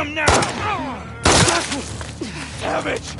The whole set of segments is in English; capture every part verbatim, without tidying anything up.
him now! Savage!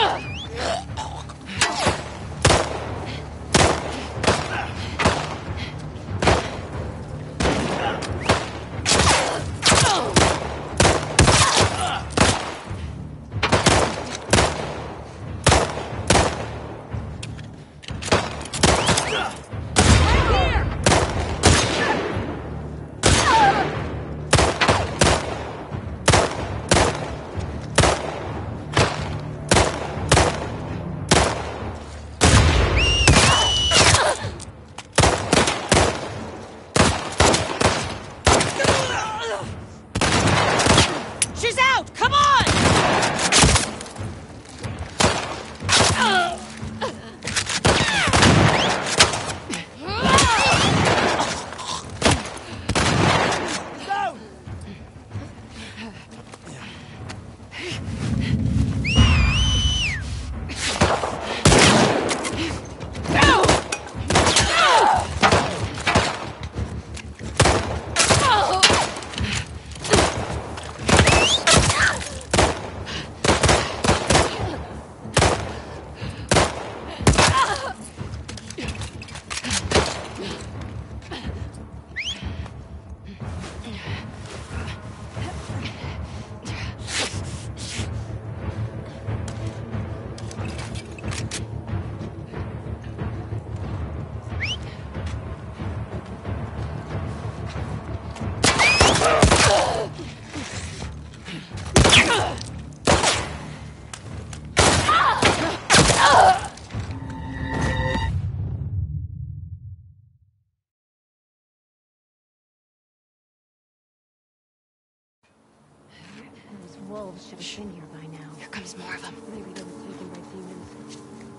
Wolves should have been here by now. Here comes more of them. Maybe they were taken by demons.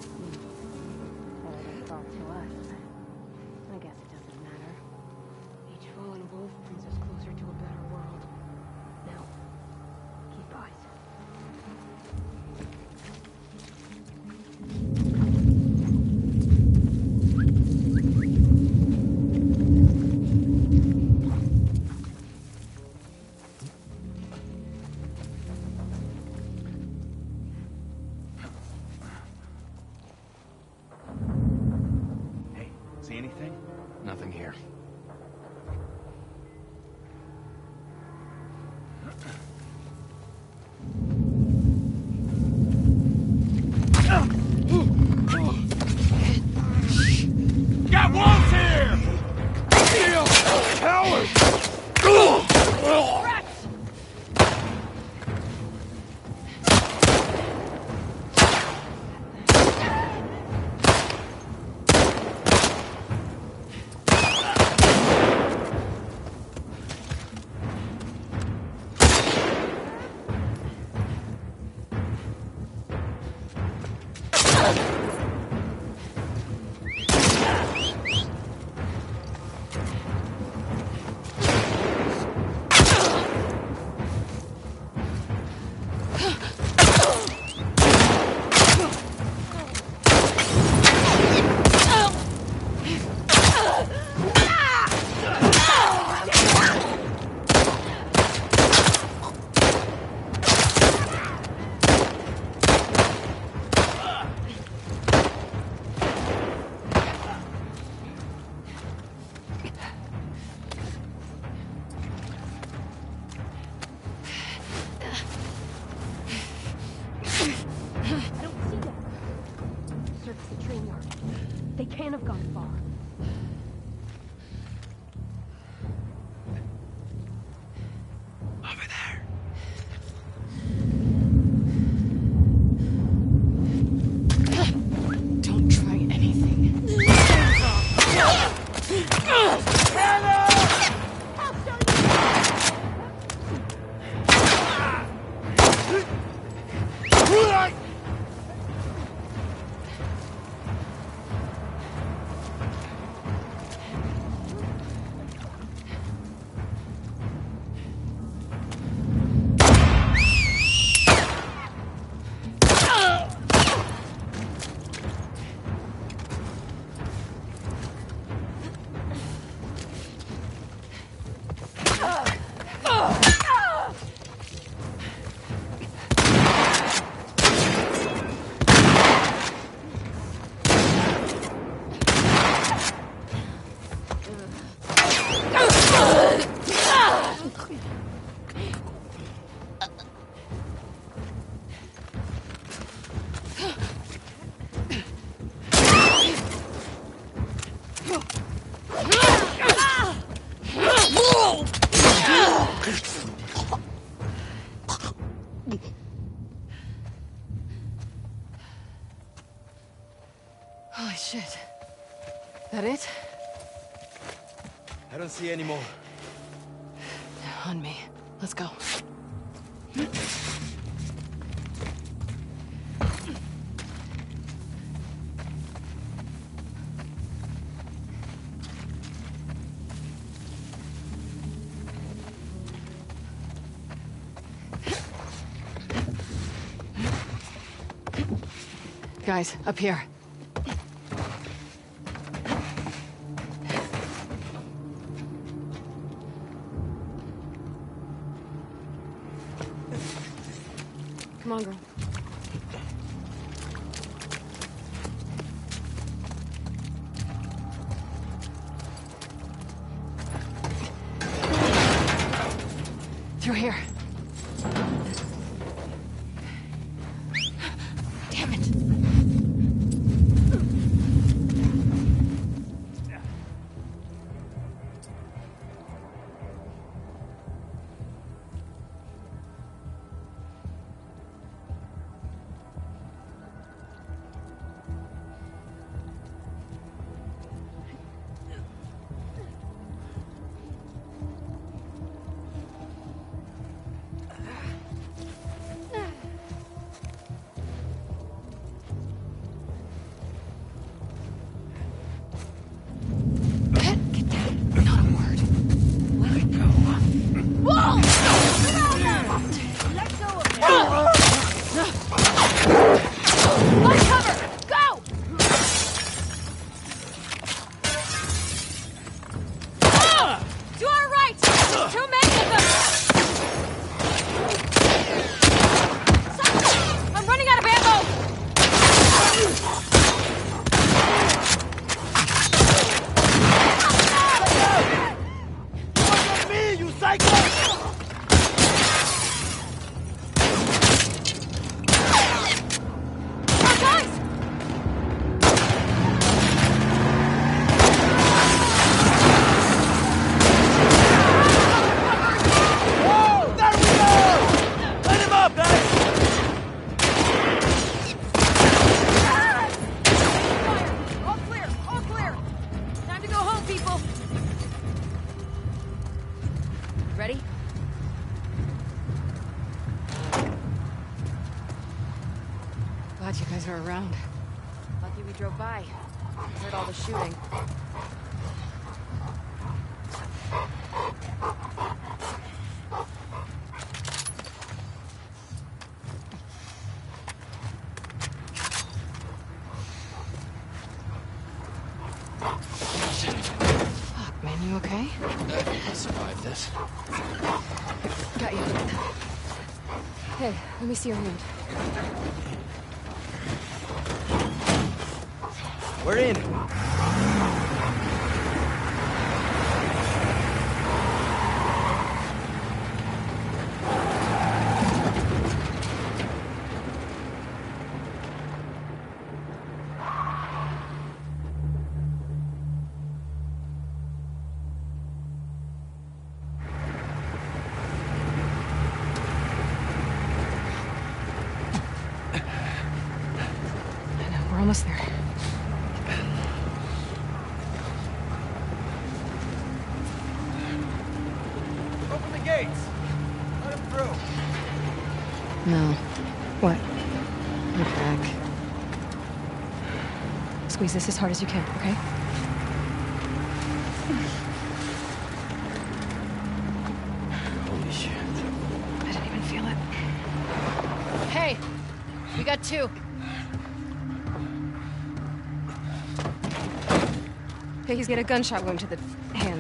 Hmm. Or they fought to us. I guess it doesn't matter. Each fallen wolf brings us closer to a better world. Now, keep eyes. See anything? Nothing here. Got wolves here! Kill! Coward! They can't have gone far. Over there. Don't try anything. Holy shit. That it? I don't see any more. On me. Let's go. Guys, up here. Come on, girl. Through here. Damn it. Ready? Glad you guys are around. Lucky we drove by. Heard all the shooting. Fuck, man, you okay? I'll survive this. Got you. Hey, let me see your hand. We're in. We're almost there. Open the gates. Let him through. No. What? You're back. Squeeze this as hard as you can, okay? Holy shit. I didn't even feel it. Hey! We got two. Hey, he's got a gunshot wound to the hand.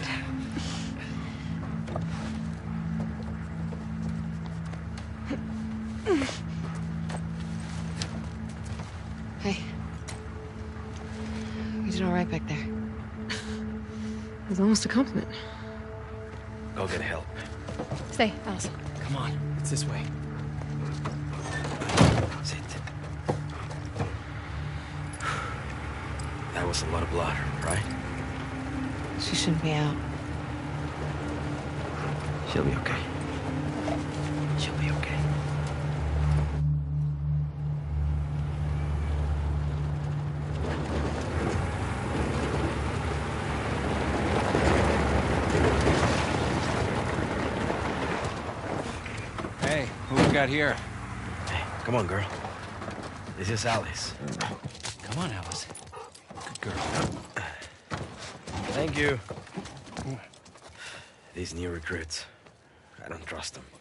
Hey. You did all right back there. It was almost a compliment. Go get help. Stay, Alice. Come on, it's this way. Sit. That was a lot of blood, right? She shouldn't be out. She'll be okay. She'll be okay. got here? Hey, come on, girl. This is Alice. Come on, Alice. Good girl. Thank you. These new recruits, I don't trust them.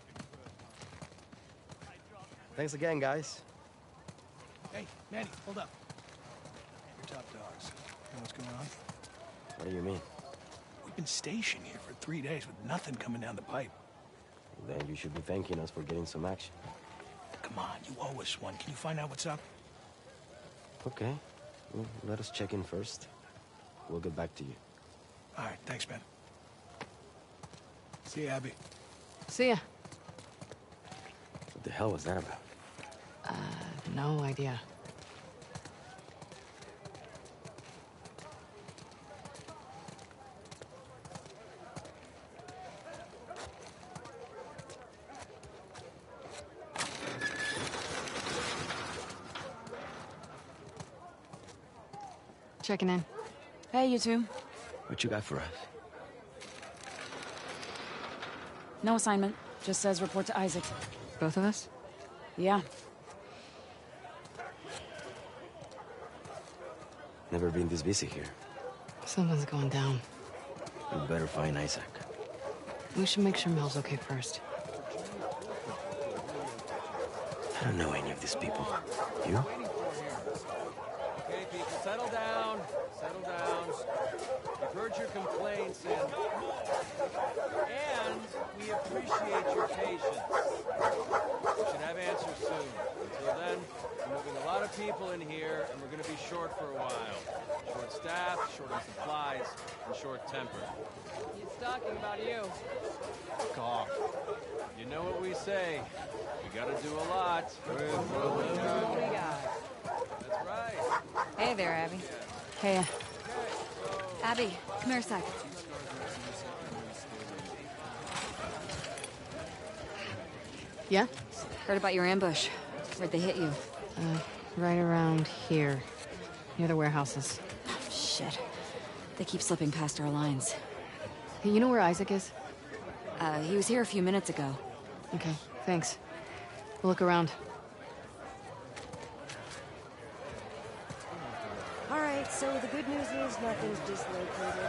Thanks again, guys. Hey, Manny, hold up. You're top dogs. You know what's going on? What do you mean? We've been stationed here for three days with nothing coming down the pipe. Then you should be thanking us for getting some action. Come on, you owe us one. Can you find out what's up? Okay. Well, let us check in first. We'll get back to you. All right, thanks, man. See you, Abby. See ya. What the hell was that about? Uh, no idea. Checking in. Hey, you two. What you got for us? No assignment. Just says report to Isaac. Both of us? Yeah. Never been this busy here. Something's going down. We better find Isaac. We should make sure Mel's okay first. I don't know any of these people. You? Okay, people, settle down. Settle down. We've heard your complaints, and... And we appreciate your patience. We should have answers soon. Until then, we're moving a lot of people in here, and we're going to be short for a while. Short staffed, short on supplies, and short-tempered. He's talking about you. Fuck off. You know what we say. We gotta do a lot. With what we got. That's right. Hey there, Abby. Hey, Abby, come here a sec. yeah? Heard about your ambush. Where'd they hit you? Uh, right around here. Near the warehouses. Shit. They keep slipping past our lines. Hey, you know where Isaac is? Uh, he was here a few minutes ago. Okay, thanks. We'll look around. All right, so the good news is nothing's dislocated.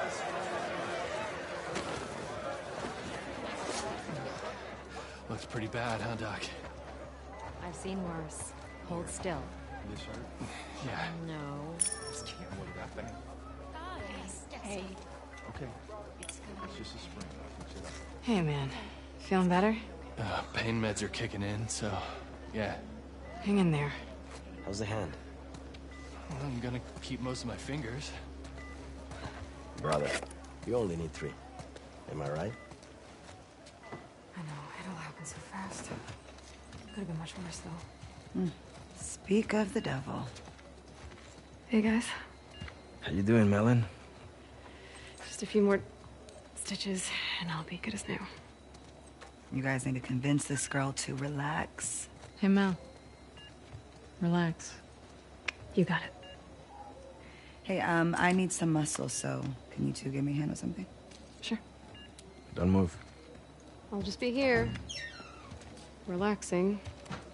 Looks pretty bad, huh, Doc? I've seen worse. Hold still. This hurt? Yeah. No. This can't look that bad. Hey. Okay. It's just a sprain. I'll fix it up. Hey, man. Feeling better? Uh, pain meds are kicking in, so... Yeah. Hang in there. How's the hand? Well, I'm gonna keep most of my fingers. Brother, you only need three. Am I right? I know. It all happened so fast. Could have been much worse, though. Speak of the devil. Hey, guys. How you doing, Melon? Just a few more stitches, and I'll be good as new. You guys need to convince this girl to relax. Hey, Mel. Relax. You got it. Hey, um, I need some muscle, so can you two give me a hand with something? Sure. Don't move. I'll just be here. Relaxing.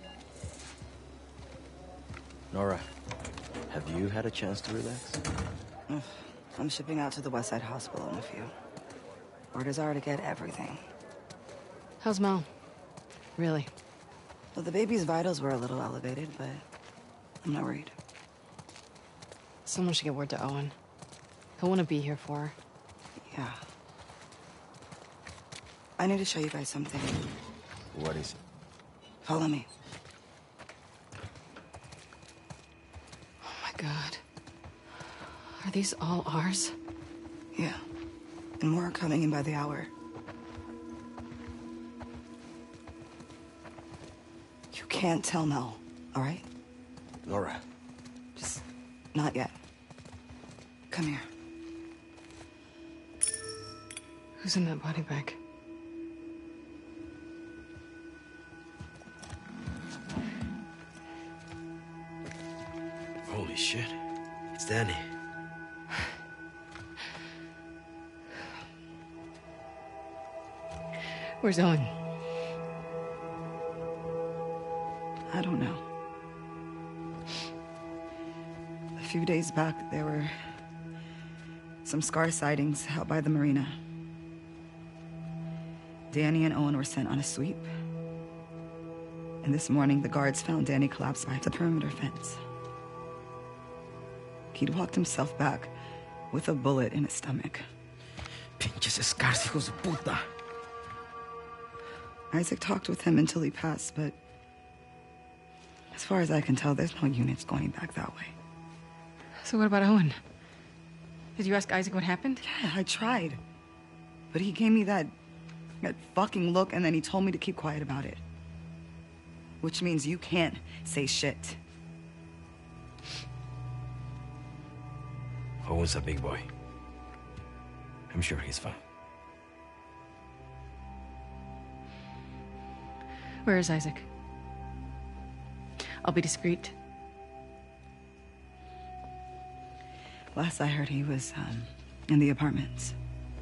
Nora, have you had a chance to relax? Ugh, I'm shipping out to the Westside Hospital in a few. Orders are to get everything. How's Mel? Really? Well, the baby's vitals were a little elevated, but I'm not worried. Someone should get word to Owen. He'll want to be here for her. Yeah. I need to show you guys something. What is it? Follow me. Oh my god. Are these all ours? Yeah. And more are coming in by the hour. You can't tell Mel, all right? Nora. Just not yet. Come here. Who's in that body bag? Holy shit. It's Danny. Where's Owen? I don't know. A few days back, there were some Scar sightings out by the marina. Danny and Owen were sent on a sweep. And this morning, the guards found Danny collapsed by the perimeter fence. He'd walked himself back with a bullet in his stomach. Pinches Scars, hijos de puta. Isaac talked with him until he passed, but as far as I can tell, there's no units going back that way. So what about Owen? Did you ask Isaac what happened? Yeah, I tried. But he gave me that, that fucking look, and then he told me to keep quiet about it. Which means you can't say shit. Owen's a big boy. I'm sure he's fine. Where is Isaac? I'll be discreet. Last I heard, he was um, in the apartments.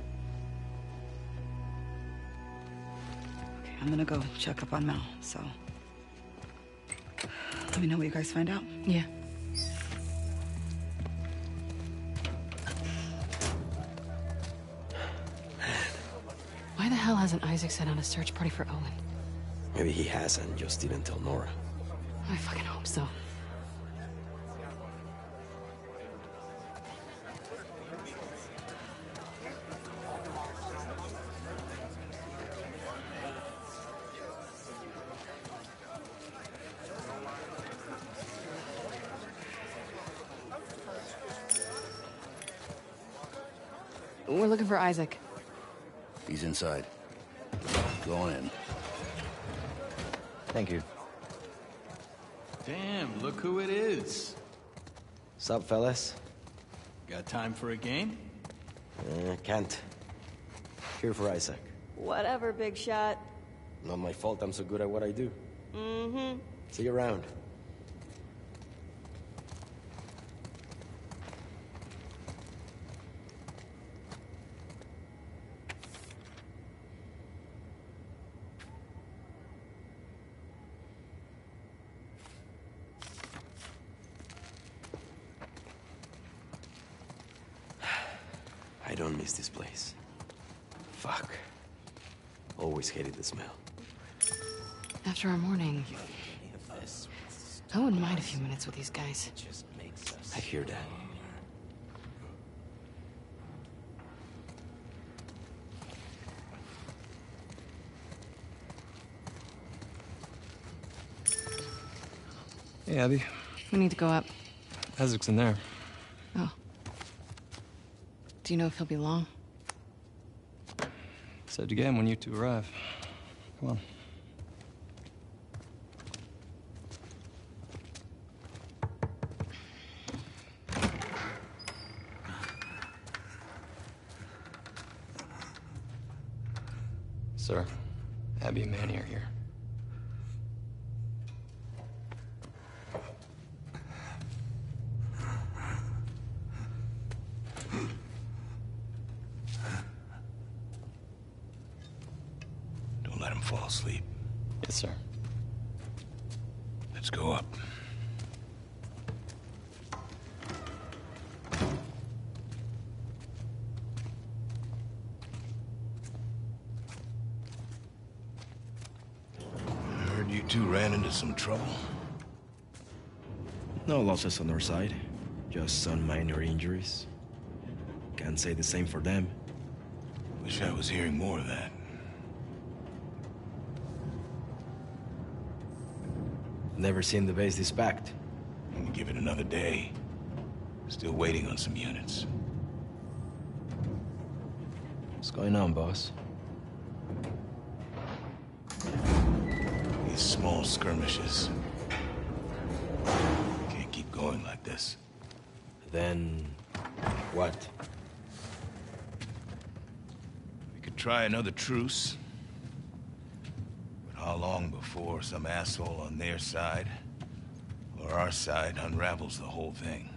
Okay, I'm gonna go check up on Mel, so... Let me know what you guys find out. Yeah. Why the hell hasn't Isaac set on a search party for Owen? Maybe he has and just didn't tell Nora. I fucking hope so. We're looking for Isaac. He's inside. Go on in. Thank you. Damn, look who it is. Sup, fellas? Got time for a game? Uh, can't. Here for Isaac. Whatever, big shot. Not my fault I'm so good at what I do. Mm-hmm. See you around. I don't miss this place. Fuck. Always hated the smell. After our morning, I wouldn't mind a few minutes with these guys. I hear that. Hey, Abby. We need to go up. Isaac's in there. Oh. Do you know if he'll be long? Said again when you two arrive. Come on. Sir, Abby and Manny are here. Don't let him fall asleep. Yes, sir. Let's go up. Heard you two ran into some trouble. No losses on our side. Just some minor injuries. Can't say the same for them. Wish I was hearing more of that. Never seen the base this packed. I'm gonna give it another day. Still waiting on some units. What's going on, boss? These small skirmishes. Can't keep going like this. Then... what? We could try another truce. But how long before some asshole on their side, or our side, unravels the whole thing?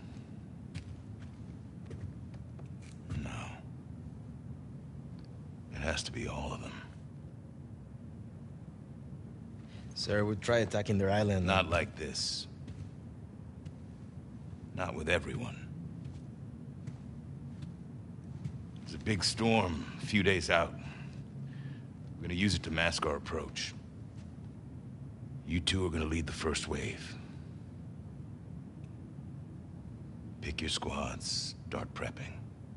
No. It has to be all of them. Sir, we try attacking their island. Not like this. Not with everyone. There's a big storm a few days out. We're gonna use it to mask our approach. You two are gonna lead the first wave. Pick your squads, start prepping.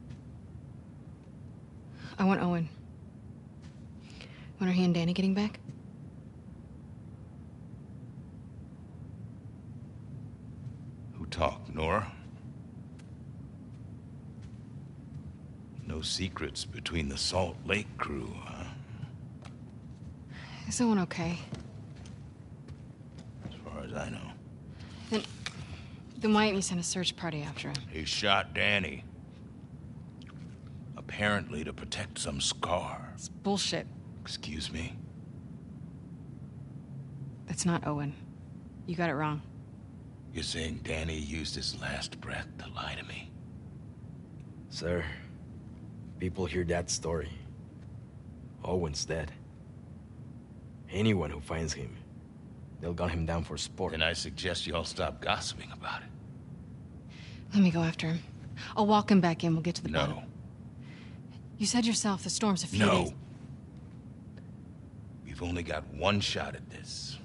I want Owen. When are he and Danny getting back? Who talked, Nora? No secrets between the Salt Lake crew, huh? Is Owen okay? As far as I know. Then... Then why didn't you send a search party after him? He shot Danny. Apparently to protect some scar. It's bullshit. Excuse me? That's not Owen. You got it wrong. You're saying Danny used his last breath to lie to me? Sir, people hear that story. Owen's dead. Anyone who finds him, they'll gun him down for sport. Then I suggest you all stop gossiping about it. Let me go after him. I'll walk him back in. We'll get to the No. bottom. You said yourself the storm's a few No. days. We've only got one shot at this.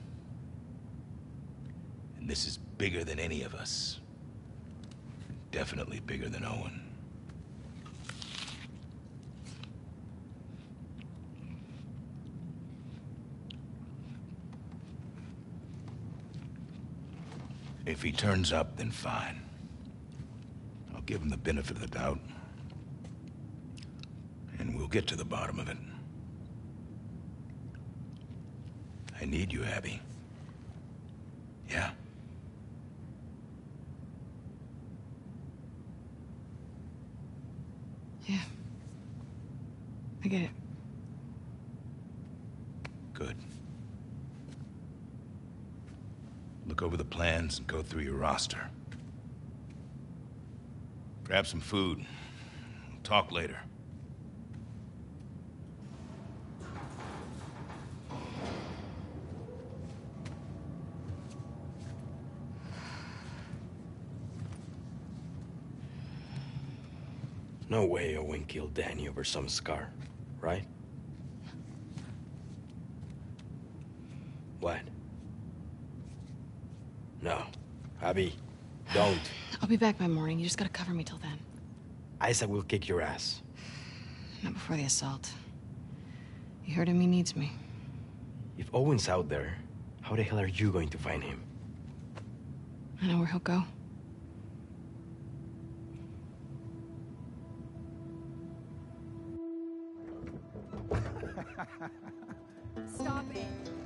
And this is bigger than any of us. Definitely bigger than Owen. If he turns up, then fine. I'll give him the benefit of the doubt. And we'll get to the bottom of it. I need you, Abby. Yeah? Yeah. I get it. Good. Look over the plans and go through your roster. Grab some food. We'll talk later. No way Owen killed Danny over some scar, right? What? No. Abby, don't. I'll be back by morning. You just gotta cover me till then. Isaac will kick your ass. Not before the assault. You heard him, he needs me. If Owen's out there, how the hell are you going to find him? I know where he'll go. Stop it.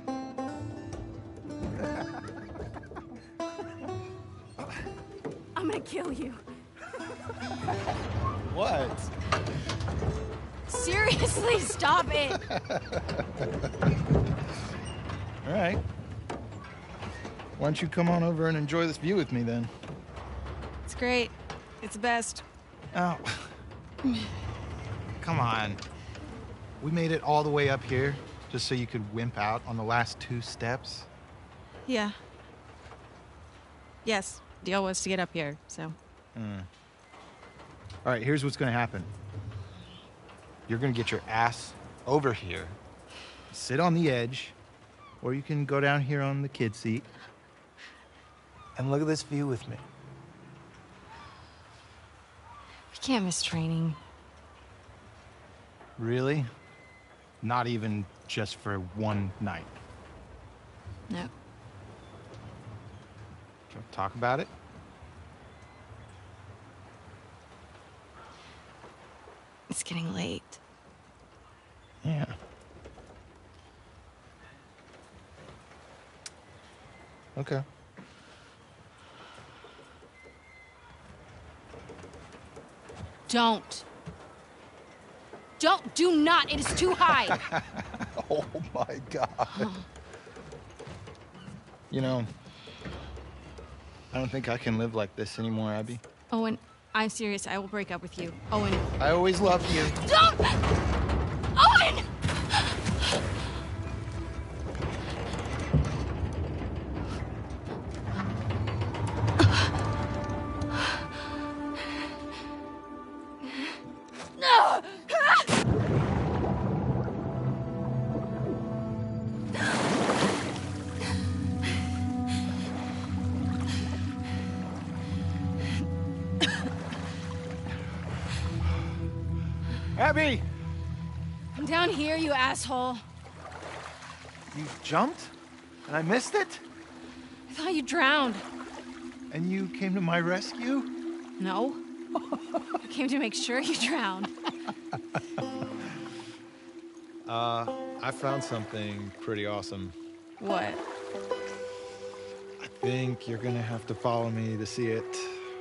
I'm gonna kill you. What? Seriously, stop it. All right. Why don't you come on over and enjoy this view with me then? It's great. It's the best. Oh. Come on. We made it all the way up here just so you could wimp out on the last two steps? Yeah. Yes, deal was to get up here, so. Mm. All right, here's what's gonna happen. You're gonna get your ass over here, sit on the edge, or you can go down here on the kid seat and look at this view with me. We can't miss training. Really? Not even just for one night? No. Do you want to talk about it? It's getting late. Yeah. Okay. Don't. Don't, do not, it is too high. Oh my God. You know, I don't think I can live like this anymore, Abby. Owen, I'm serious, I will break up with you. Owen. I always loved you. Don't! Owen! Abby! I'm down here, you asshole. You jumped? And I missed it? I thought you drowned. And you came to my rescue? No. I came to make sure you drowned. Uh, I found something pretty awesome. What? I think you're gonna have to follow me to see it.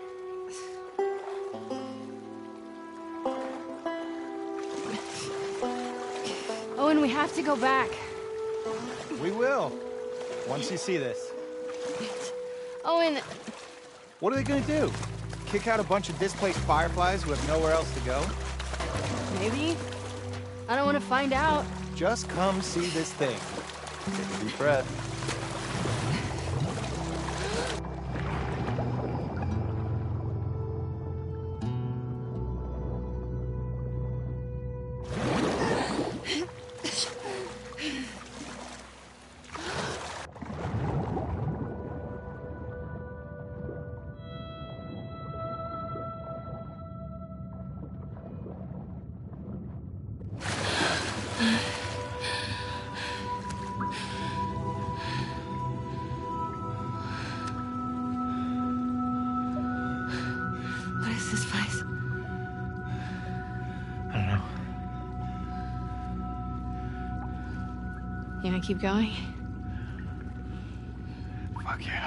Owen, we have to go back. We will, once you see this. Owen... What are they gonna do? Kick out a bunch of displaced fireflies who have nowhere else to go? Maybe? I don't want to find out. Just come see this thing. Take a deep breath. What is this place? I don't know. You gonna keep going? Fuck yeah.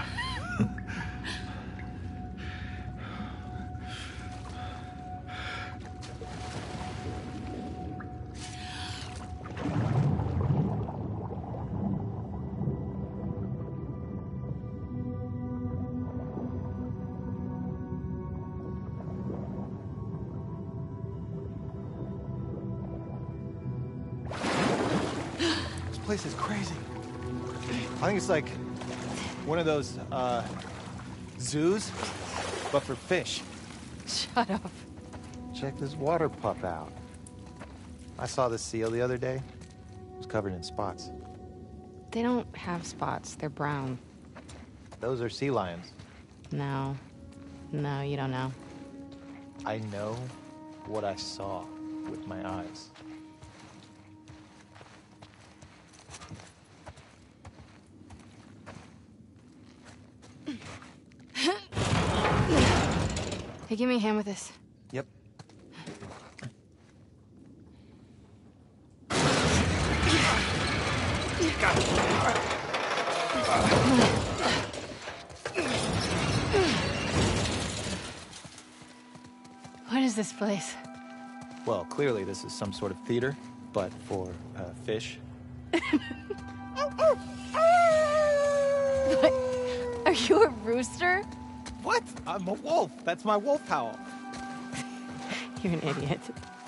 This place is crazy. I think it's like one of those uh, zoos, but for fish. Shut up. Check this water pup out. I saw this seal the other day. It was covered in spots. They don't have spots. They're brown. Those are sea lions. No. No, you don't know. I know what I saw with my eyes. Hey, give me a hand with this. Yep. What is this place? Well, clearly this is some sort of theater, but for uh, fish. What? Are you a rooster? What? I'm a wolf. That's my wolf howl. You're an idiot.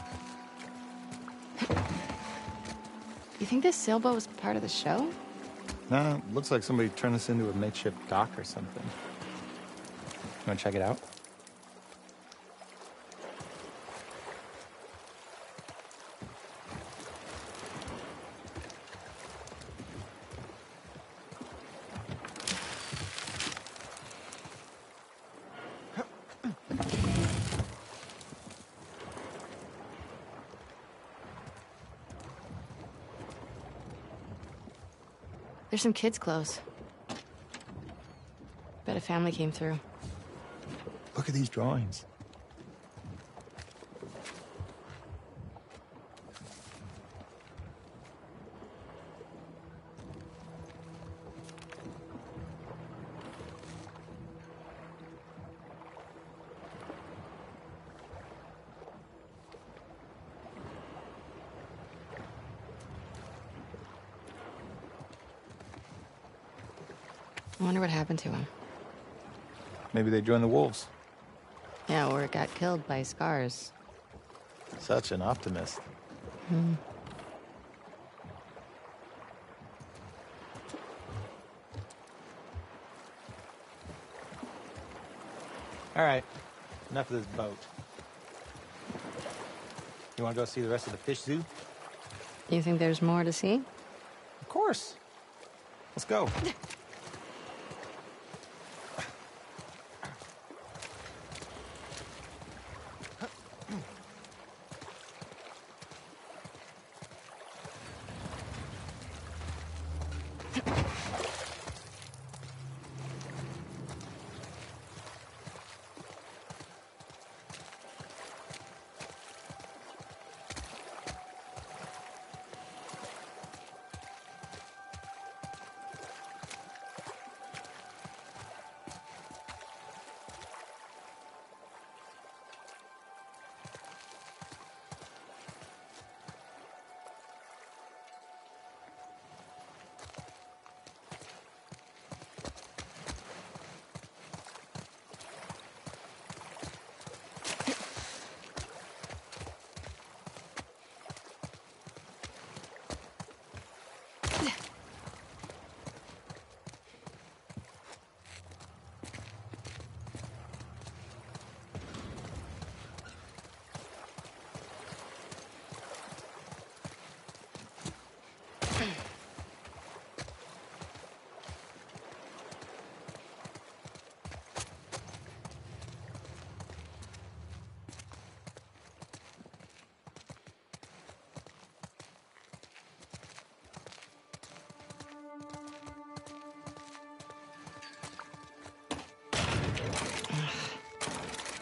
You think this sailboat was part of the show? No, looks like somebody turned this into a makeshift dock or something. You wanna check it out? There's some kids' clothes. Bet a family came through. Look at these drawings. I wonder what happened to him. Maybe they joined the wolves. Yeah, or got killed by scars. Such an optimist. Hmm. All right, enough of this boat. You want to go see the rest of the fish zoo? You think there's more to see? Of course. Let's go.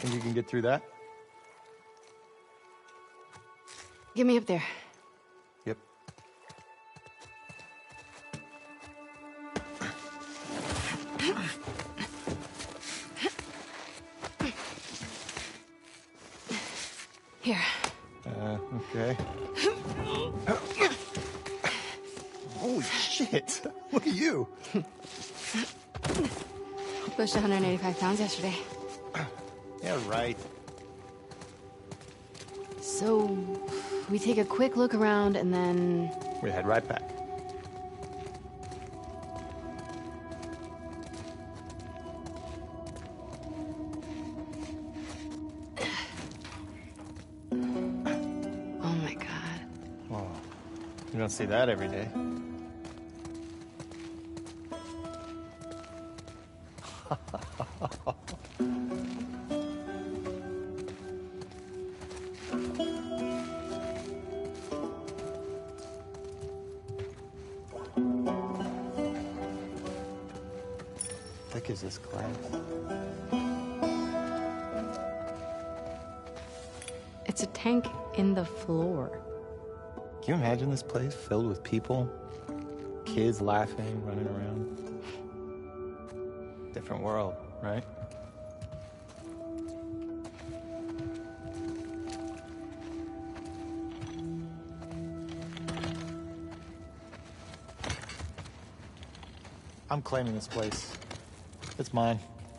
Think you can get through that? Get me up there. Yep. Here. Uh, okay. Holy shit! Look at you! Pushed one hundred eighty-five pounds yesterday. Yeah, right. So, we take a quick look around and then... We head right back. Oh my god. Oh, you don't see that every day. Thick is this glass? It's a tank in the floor. Can you imagine this place filled with people? Kids laughing, running around. Different world, right? I'm claiming this place. It's mine.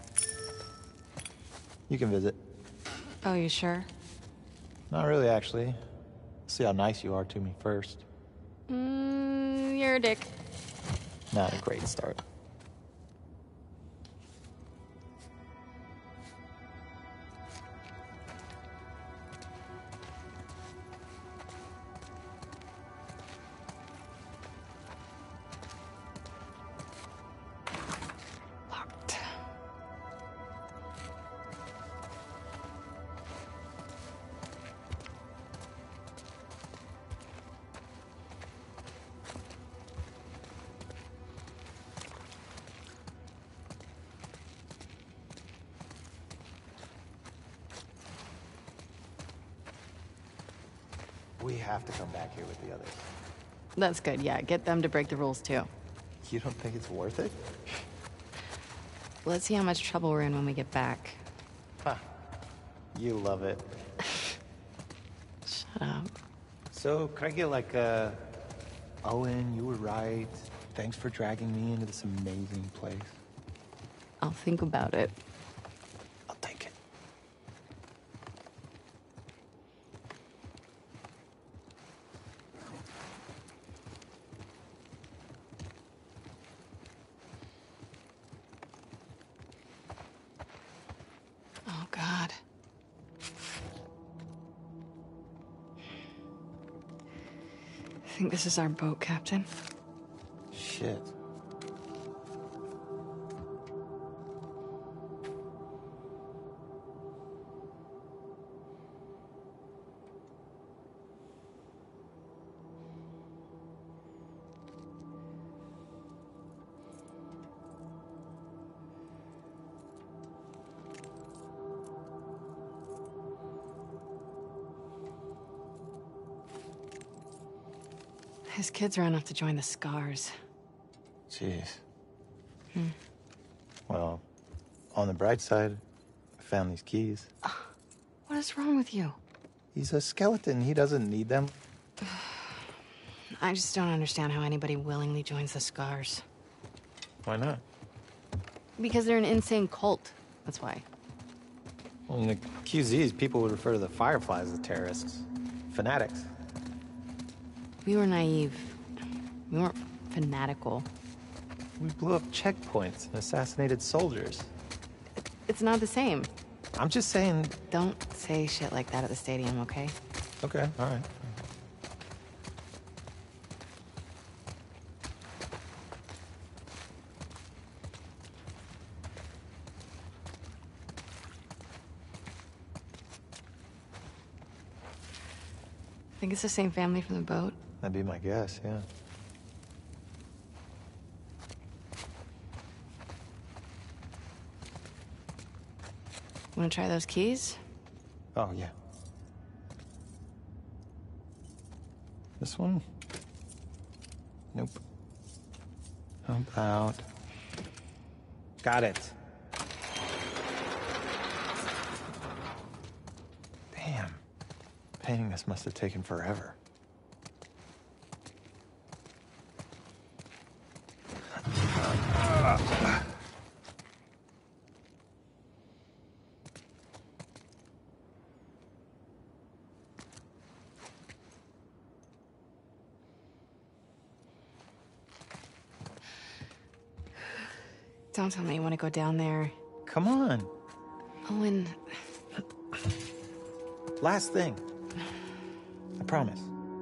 You can visit. Oh, you sure? Not really, actually. See how nice you are to me first. Mm, you're a dick. Not a great start. Locked. We have to come back here with the others. That's good, yeah. Get them to break the rules, too. You don't think it's worth it? Let's see how much trouble we're in when we get back. Huh. You love it. Shut up. So, could I get like a... Owen, you were right. Thanks for dragging me into this amazing place. I'll think about it. I'll take it. Oh, God. I think this is our boat, Captain. Shit. His kids ran off to join the Scars. Jeez. Hmm. Well, on the bright side, I found these keys. What is wrong with you? He's a skeleton. He doesn't need them. I just don't understand how anybody willingly joins the Scars. Why not? Because they're an insane cult. That's why. Well, in the Q Zs, people would refer to the Fireflies as terrorists. Fanatics. We were naive. We weren't fanatical. We blew up checkpoints and assassinated soldiers. It's not the same. I'm just saying... Don't say shit like that at the stadium, okay? Okay, all right. Think it's the same family from the boat? That'd be my guess, yeah. Wanna try those keys? Oh, yeah. This one? Nope. How about... Got it. Damn. Painting this must have taken forever. Don't tell me you want to go down there. Come on. Owen. Last thing. I promise.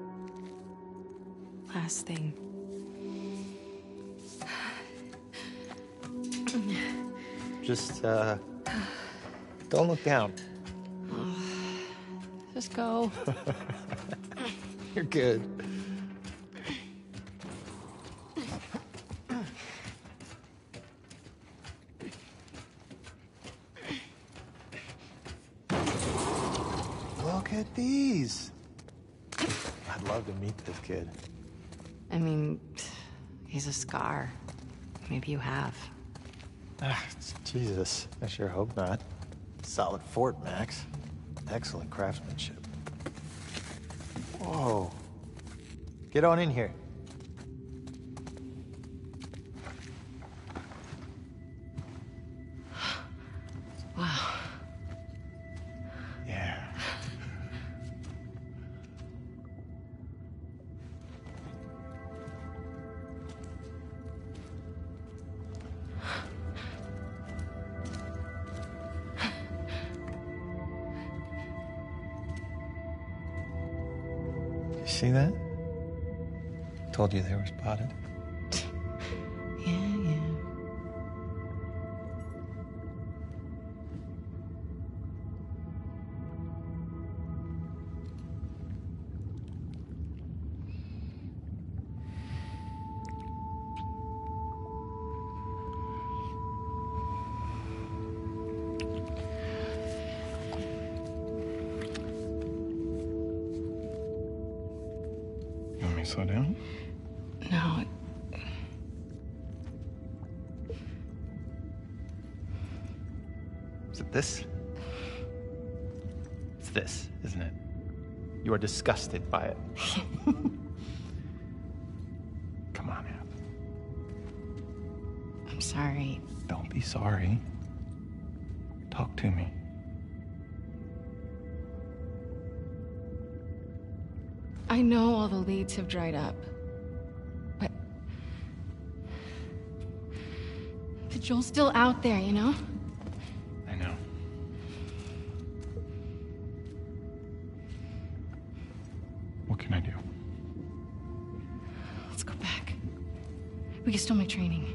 Last thing. Just, uh... don't look down. Just go. You're good. Look at these. I'd love to meet this kid. I mean, he's a scar. Maybe you have. Ah, Jesus. I sure hope not. Solid fort, Max. Excellent craftsmanship. Whoa. Get on in here. Wow. Yeah. You see that? Told you they were spotted. Yeah, yeah. You want me to slow down? No. Is it this? It's this, isn't it? You are disgusted by it. Come on, Ab. I'm sorry. Don't be sorry. Talk to me. I know all the leads have dried up. But... But Joel's still out there, you know? I know. What can I do? Let's go back. We can still make training.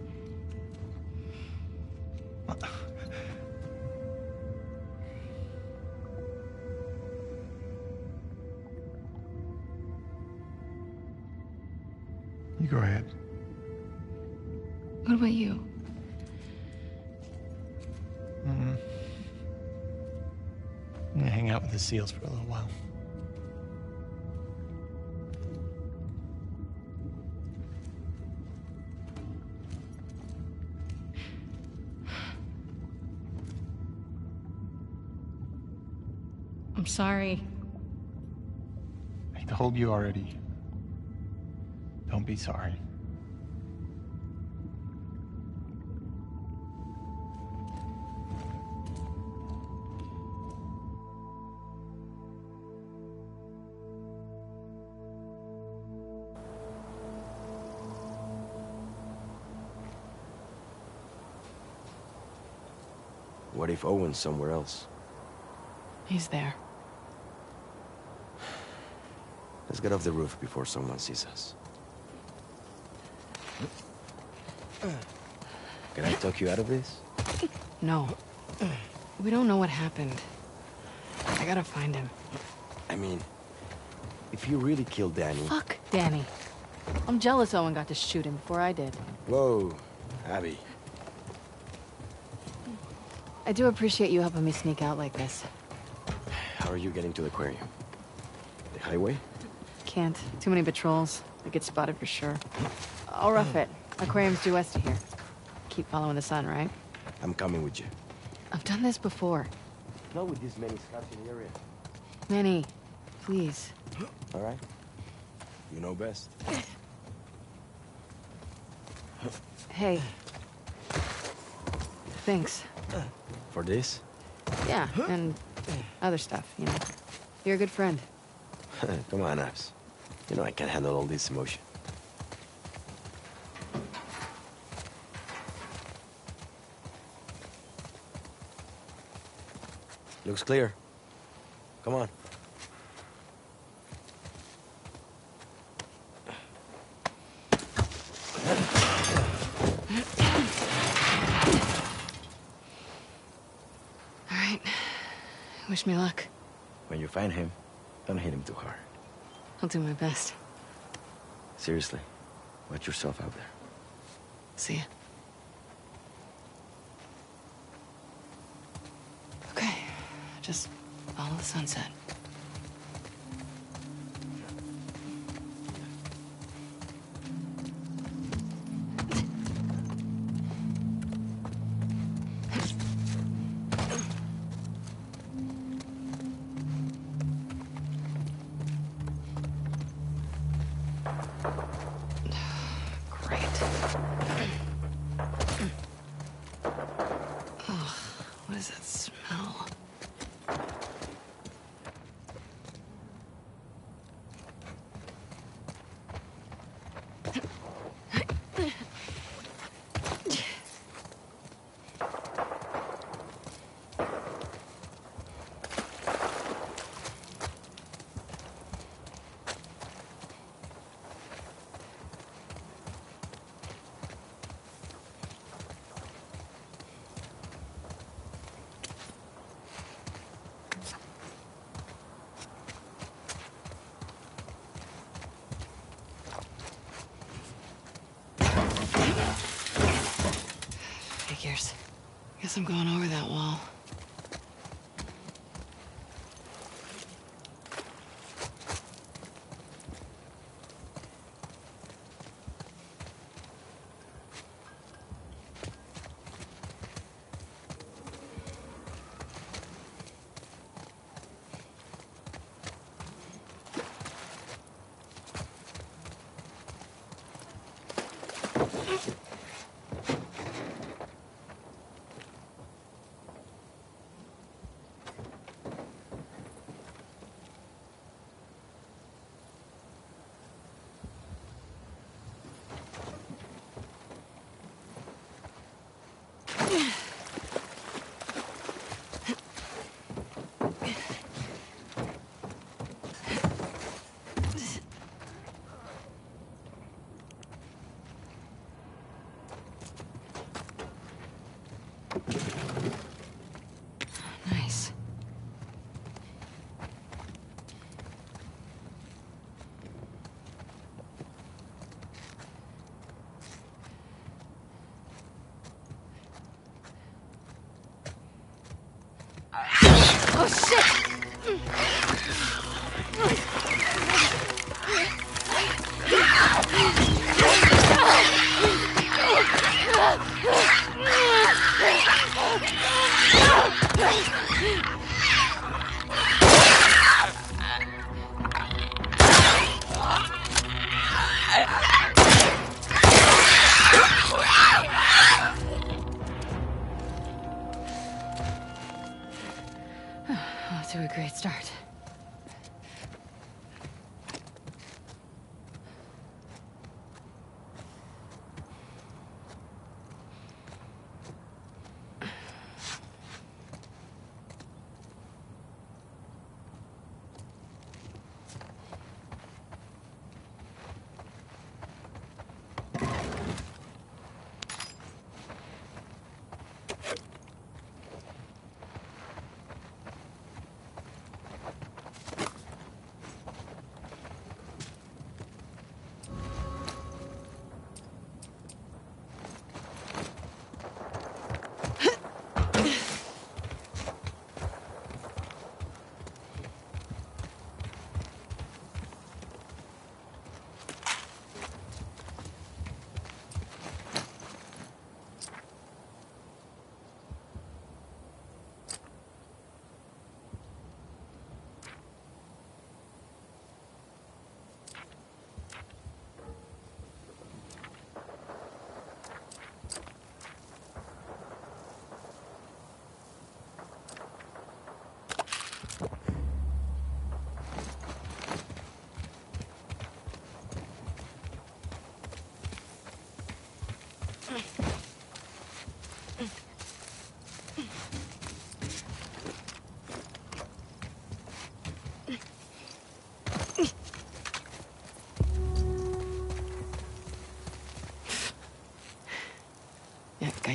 You go ahead. What about you? Mm-hmm. I'm gonna hang out with the SEALs for a little while. I'm sorry. I told you already. Don't be sorry. What if Owen's somewhere else? He's there. Let's get off the roof before someone sees us. Can I talk you out of this? No. We don't know what happened. I gotta find him. I mean, if you really killed Danny... Fuck Danny. I'm jealous Owen got to shoot him before I did. Whoa, Abby. I do appreciate you helping me sneak out like this. How are you getting to the aquarium? The highway? Can't. Too many patrols. I get spotted for sure. I'll rough it. Aquarium's due west of here. Keep following the sun, right? I'm coming with you. I've done this before. Not with this many scouts in the area. Manny, please. All right. You know best. Hey. Thanks. For this? Yeah, and other stuff, you know. You're a good friend. Come on, Abs. You know I can't handle all this emotion. Looks clear. Come on. All right. Wish me luck. When you find him, don't hit him too hard. I'll do my best. Seriously, watch yourself out there. See ya. Okay, just follow the sunset. What is that smell? Figures. Guess I'm going over that wall. Nice. Oh shit! Off to a great start.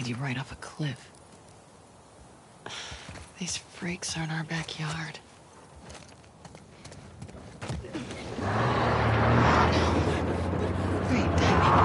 you right off a cliff. These freaks are in our backyard. Great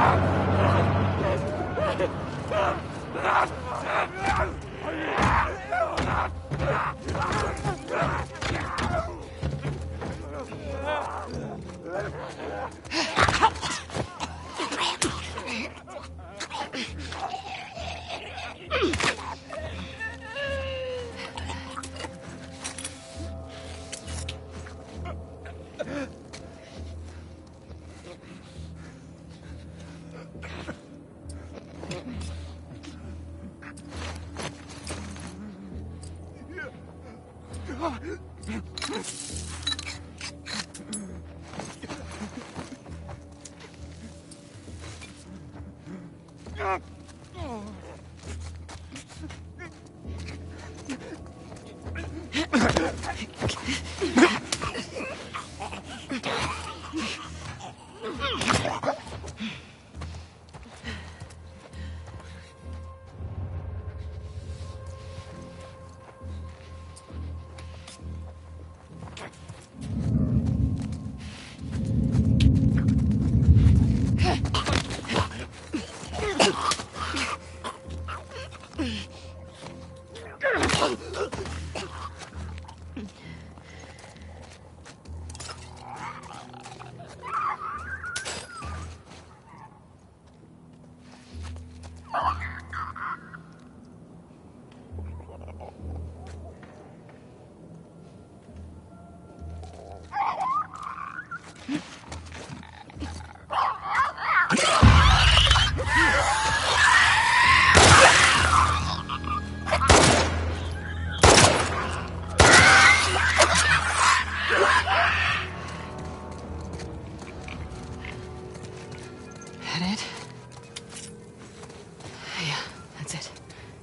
That it? Yeah, that's it.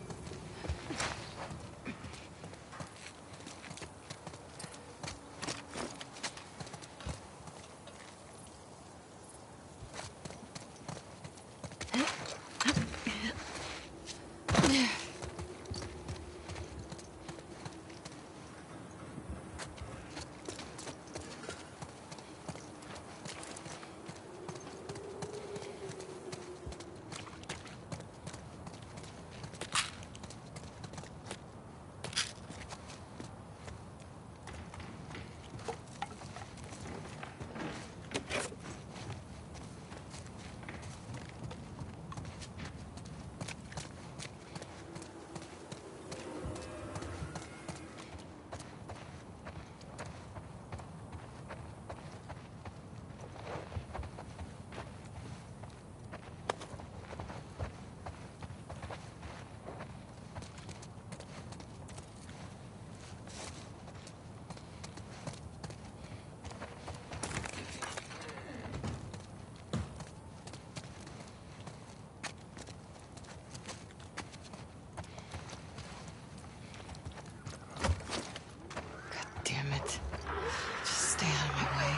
Damn it. Just stay out of my way.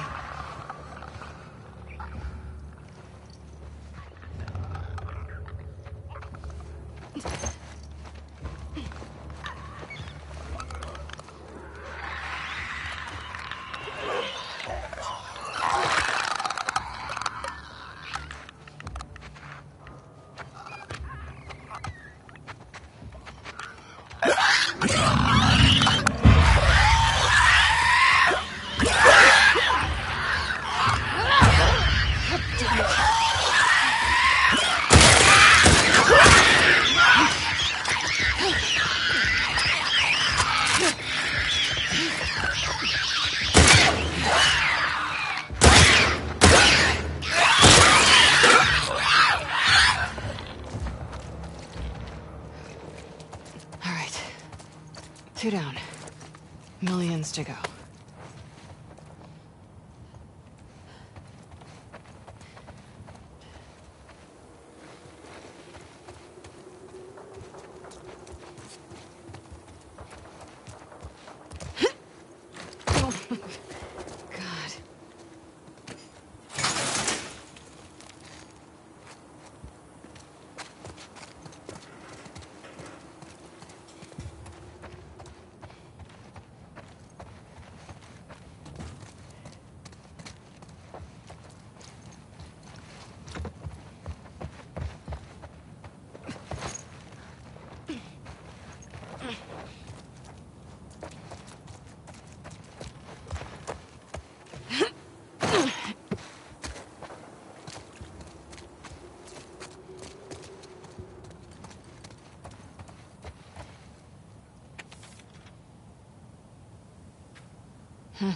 All right. Two down. Millions to go. God. Huh.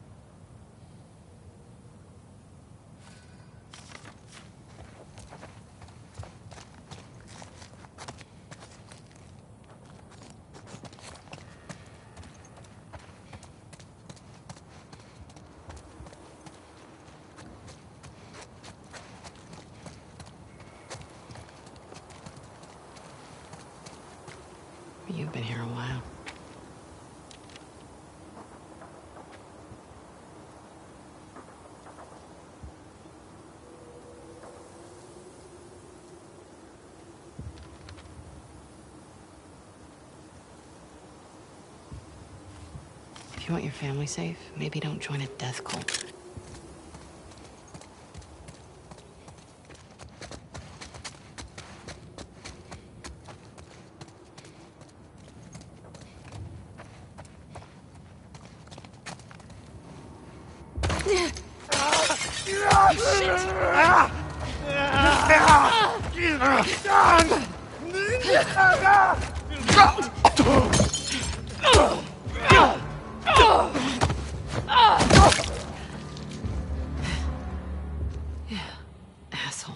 You've been here a while. If you want your family safe, maybe don't join a death cult. Asshole.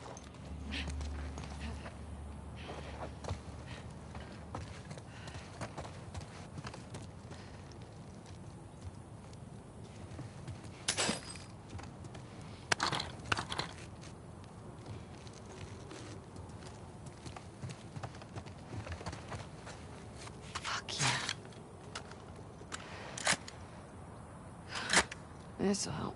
Fuck yeah. This'll help.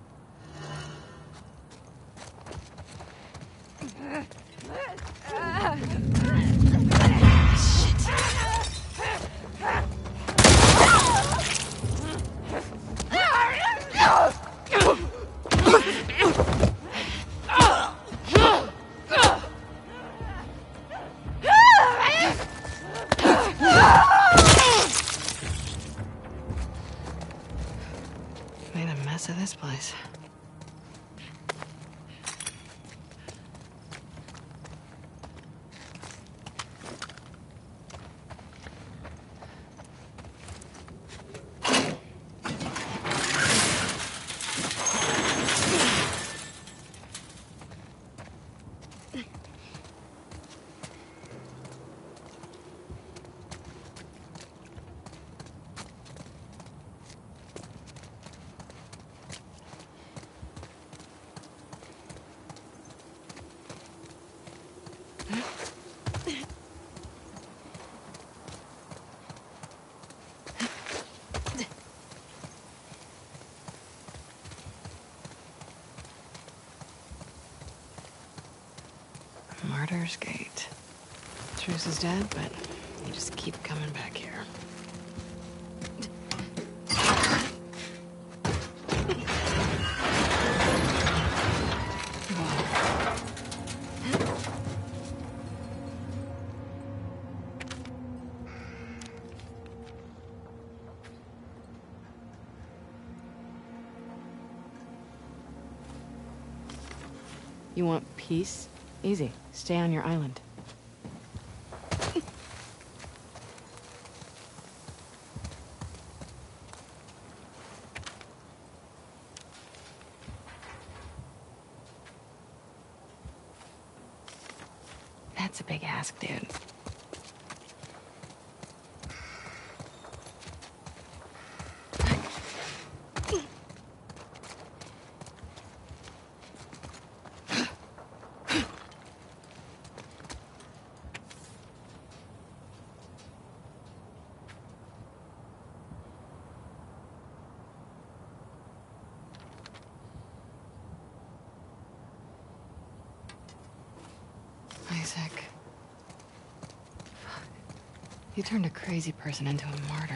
Made a mess of this place. Martyr's Gate. Truce is dead, but you just keep coming back here. You want peace? Easy. Stay on your island. That's a big ask, dude. Isaac. Fuck. You turned a crazy person into a martyr.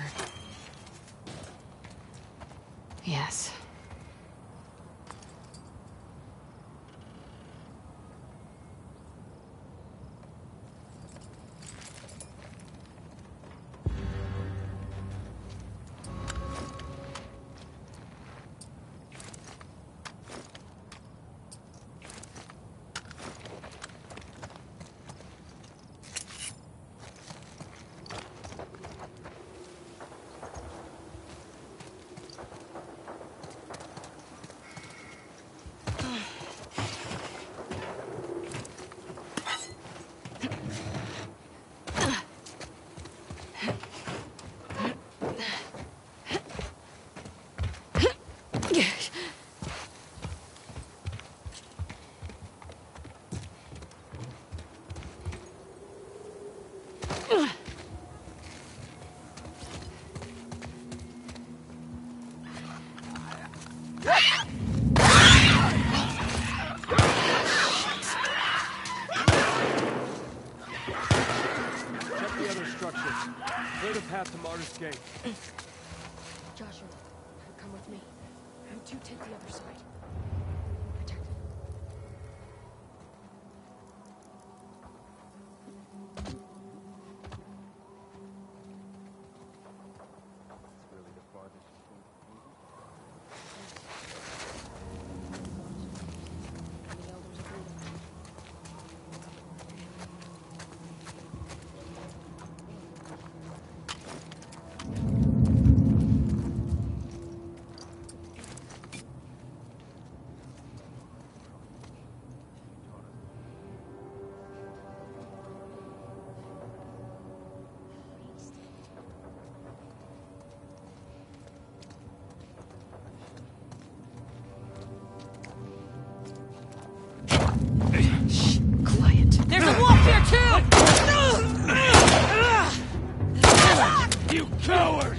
Yes. Martyr's Gate. Joshua, come with me. You two take the other side. Protect it. Quiet. There's a wolf here too! You coward!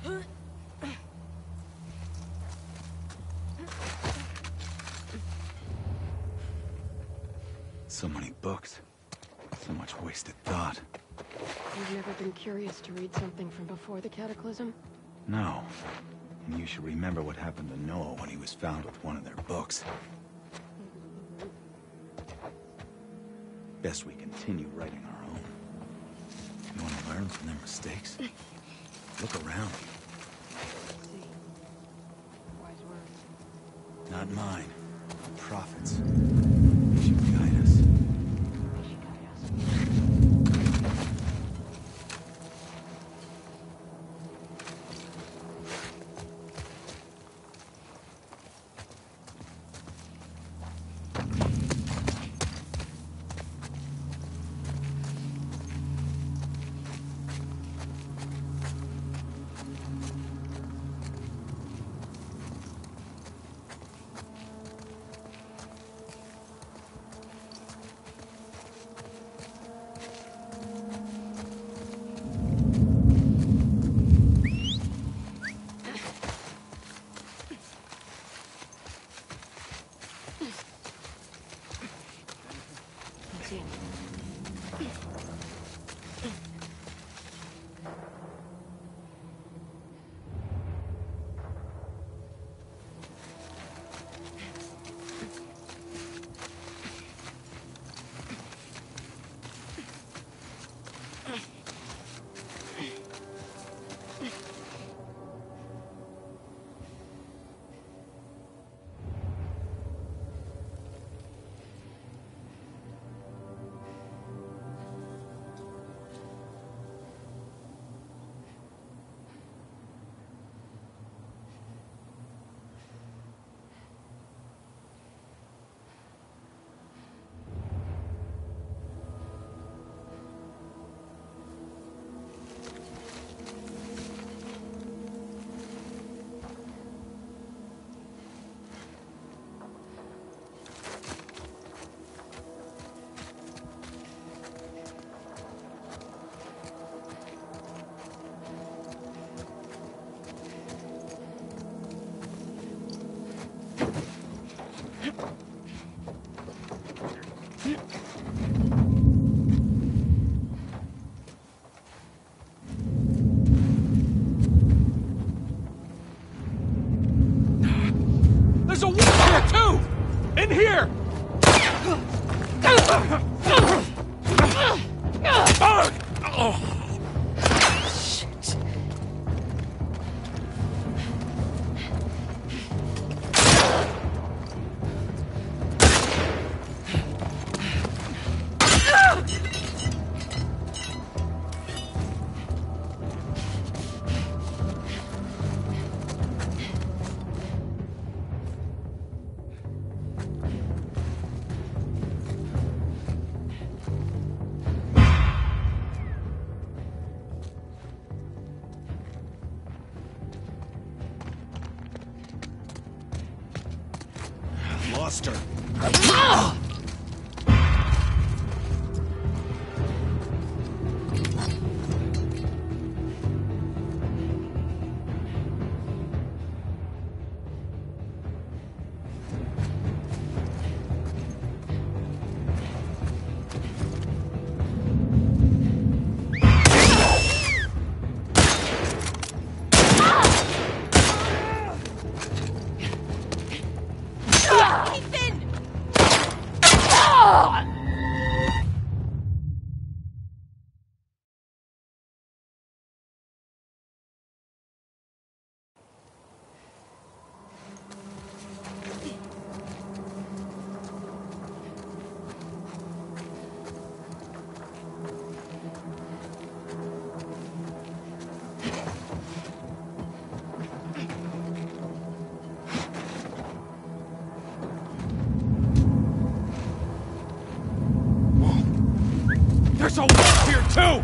So many books. So much wasted thought. You've never been curious to read something from before the Cataclysm? No. And you should remember what happened to Noah when he was found with one of their books. Best we continue writing our own. You want to learn from their mistakes? Look around you. See. Wise words. Not mine. The prophets. They should guide us. They should guide us. There's a wolf here, too! In here! Shit. Lost her. There's a wolf here, too!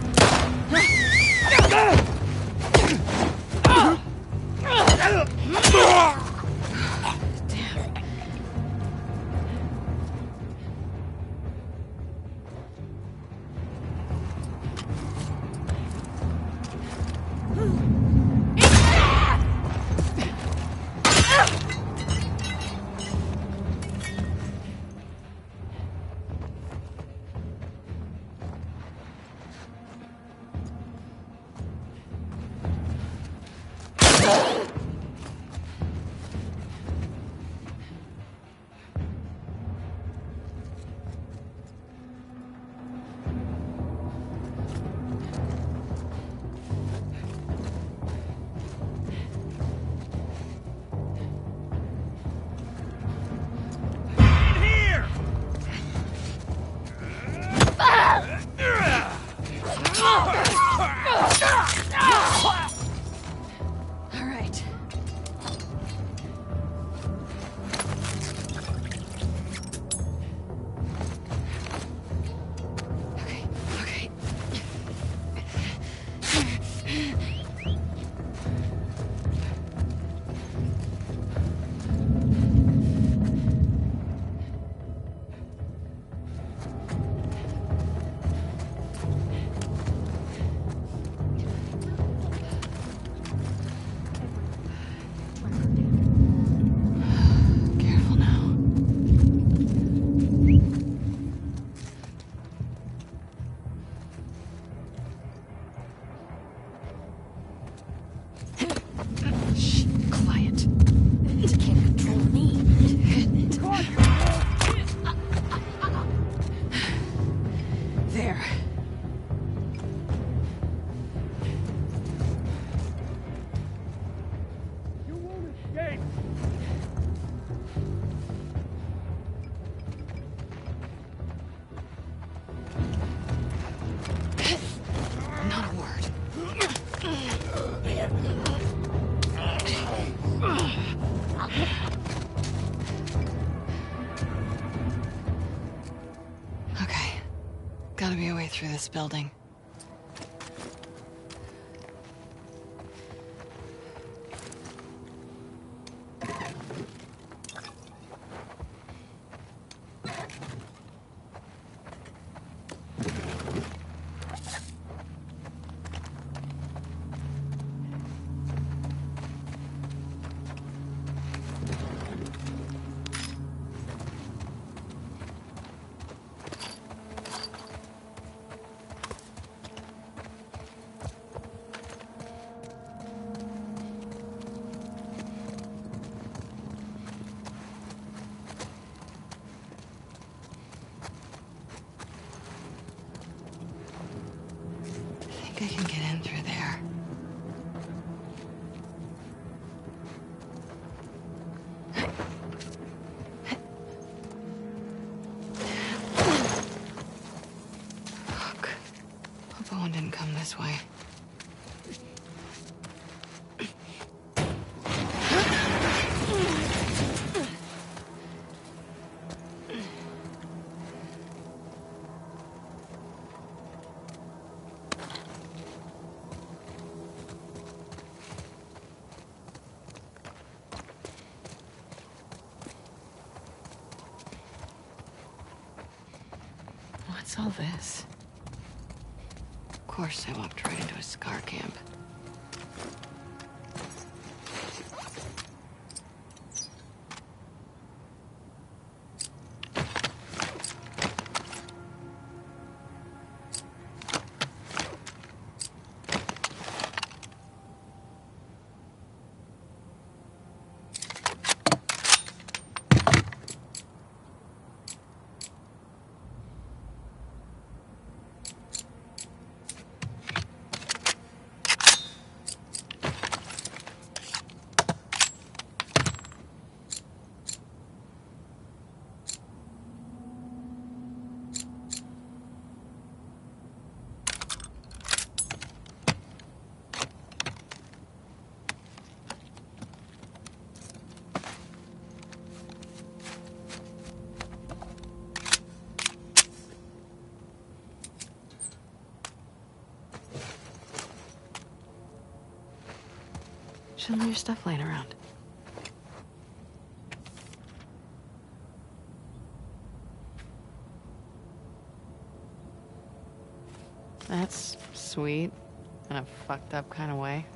through this building. I think I can get in through there. Fuck. Hope Owen didn't come this way. What's all this? Of course, I walked right into a scar camp. Shouldn't leave your stuff laying around. That's sweet in a fucked up kind of way.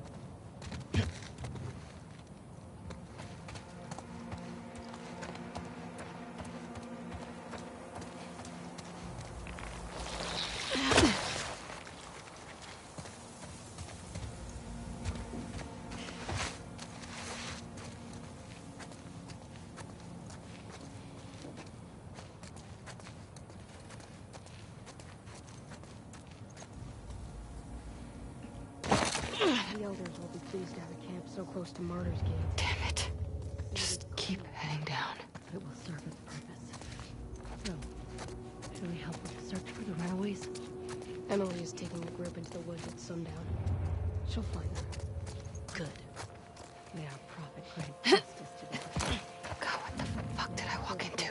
The elders will be pleased to have a camp so close to Martyr's Gate. Damn it. Just keep heading down. It will serve its purpose. So, should we help with the search for the runaways? Emily is taking the group into the woods at sundown. She'll find them. Good. May our prophet grant justice to them. God, what the fuck did I walk into?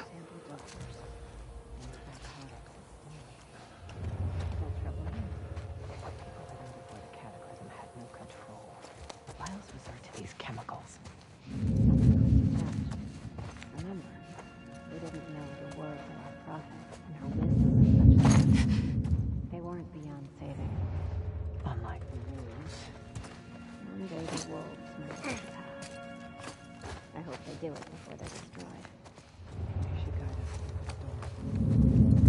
These chemicals. Remember, they didn't know the words of our prophet, and her wisdom was such a... They weren't beyond saving. Unlike the wolves. One day the wolves might be past. I hope they do it before they're destroyed. She guide us through the storm.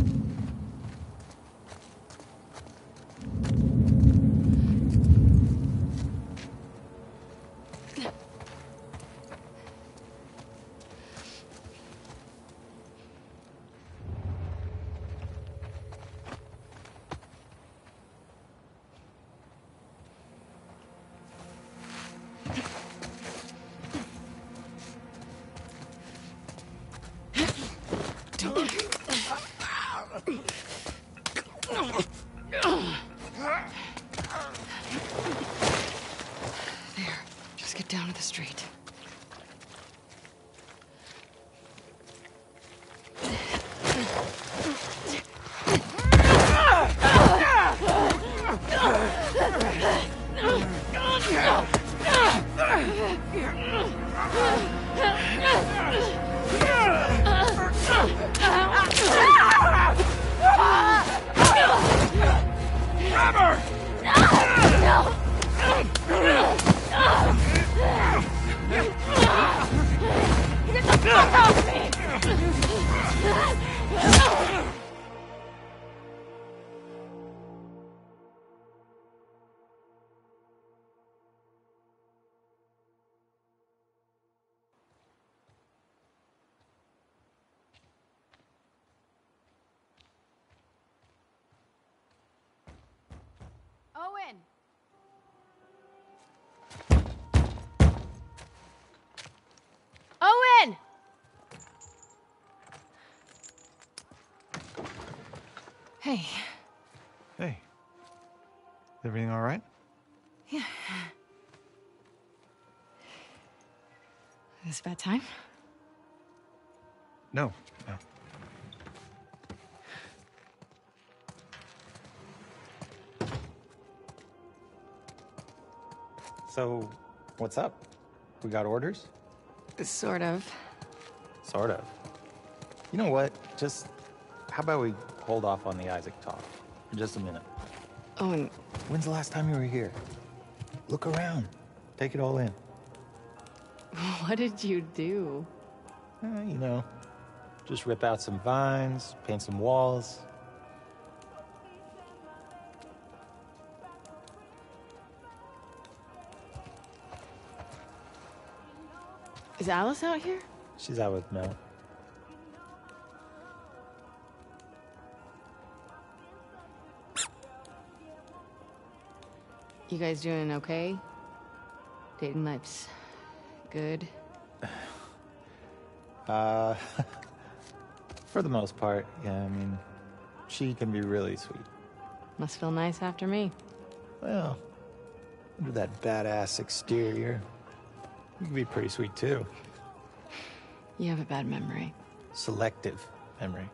There. Just get down to the street. Hey. Hey. Everything all right? Yeah. Is it bad time? No, no. So, what's up? We got orders? Sort of. Sort of. You know what? Just, how about we hold off on the Isaac talk for just a minute? Oh, and When's the last time you were here? Look around. Take it all in. what did you do? Eh, you know, just rip out some vines, paint some walls. Is Alice out here? She's out with Mel. You guys doing okay? Dating life's good? Uh, for the most part, yeah, I mean, she can be really sweet. Must feel nice after me. Well, under that badass exterior, you can be pretty sweet too. You have a bad memory. Selective memory.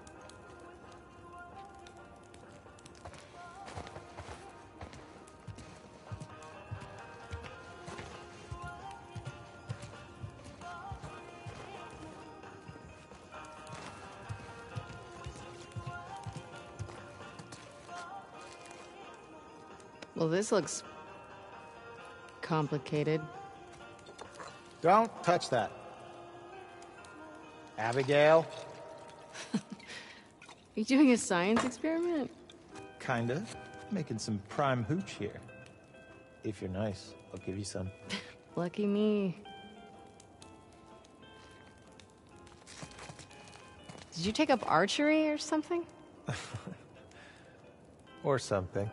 Well, this looks complicated. Don't touch that. Abigail? Are you doing a science experiment? Kinda. Making some prime hooch here. If you're nice, I'll give you some. Lucky me. Did you take up archery or something? Or something.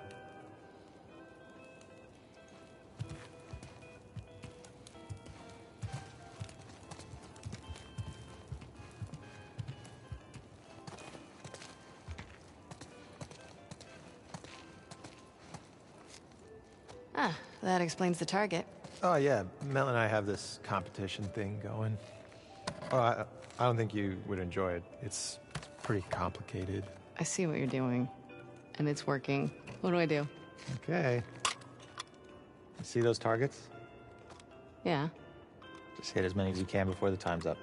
Ah, that explains the target. Oh, yeah. Mel and I have this competition thing going. Oh, I, I don't think you would enjoy it. It's pretty complicated. I see what you're doing, and it's working. What do I do? Okay. You see those targets? Yeah. Just hit as many as you can before the time's up.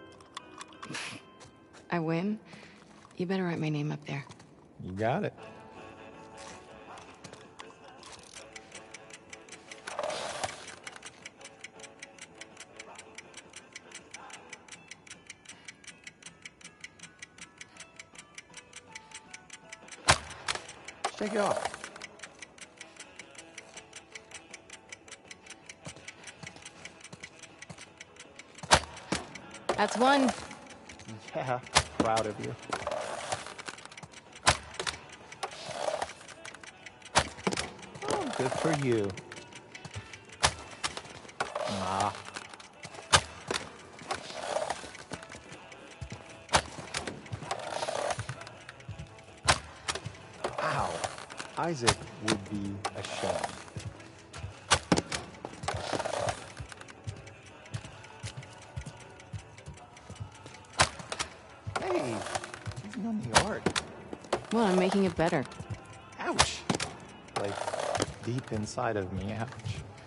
I win? You better write my name up there. You got it. Shake it off. That's one. Yeah, proud of you. Oh, good for you. Ah. Ow. Isaac would be ashamed. Hey, easy on the art. Well, I'm making it better. Ouch. Like, deep inside of me, ouch.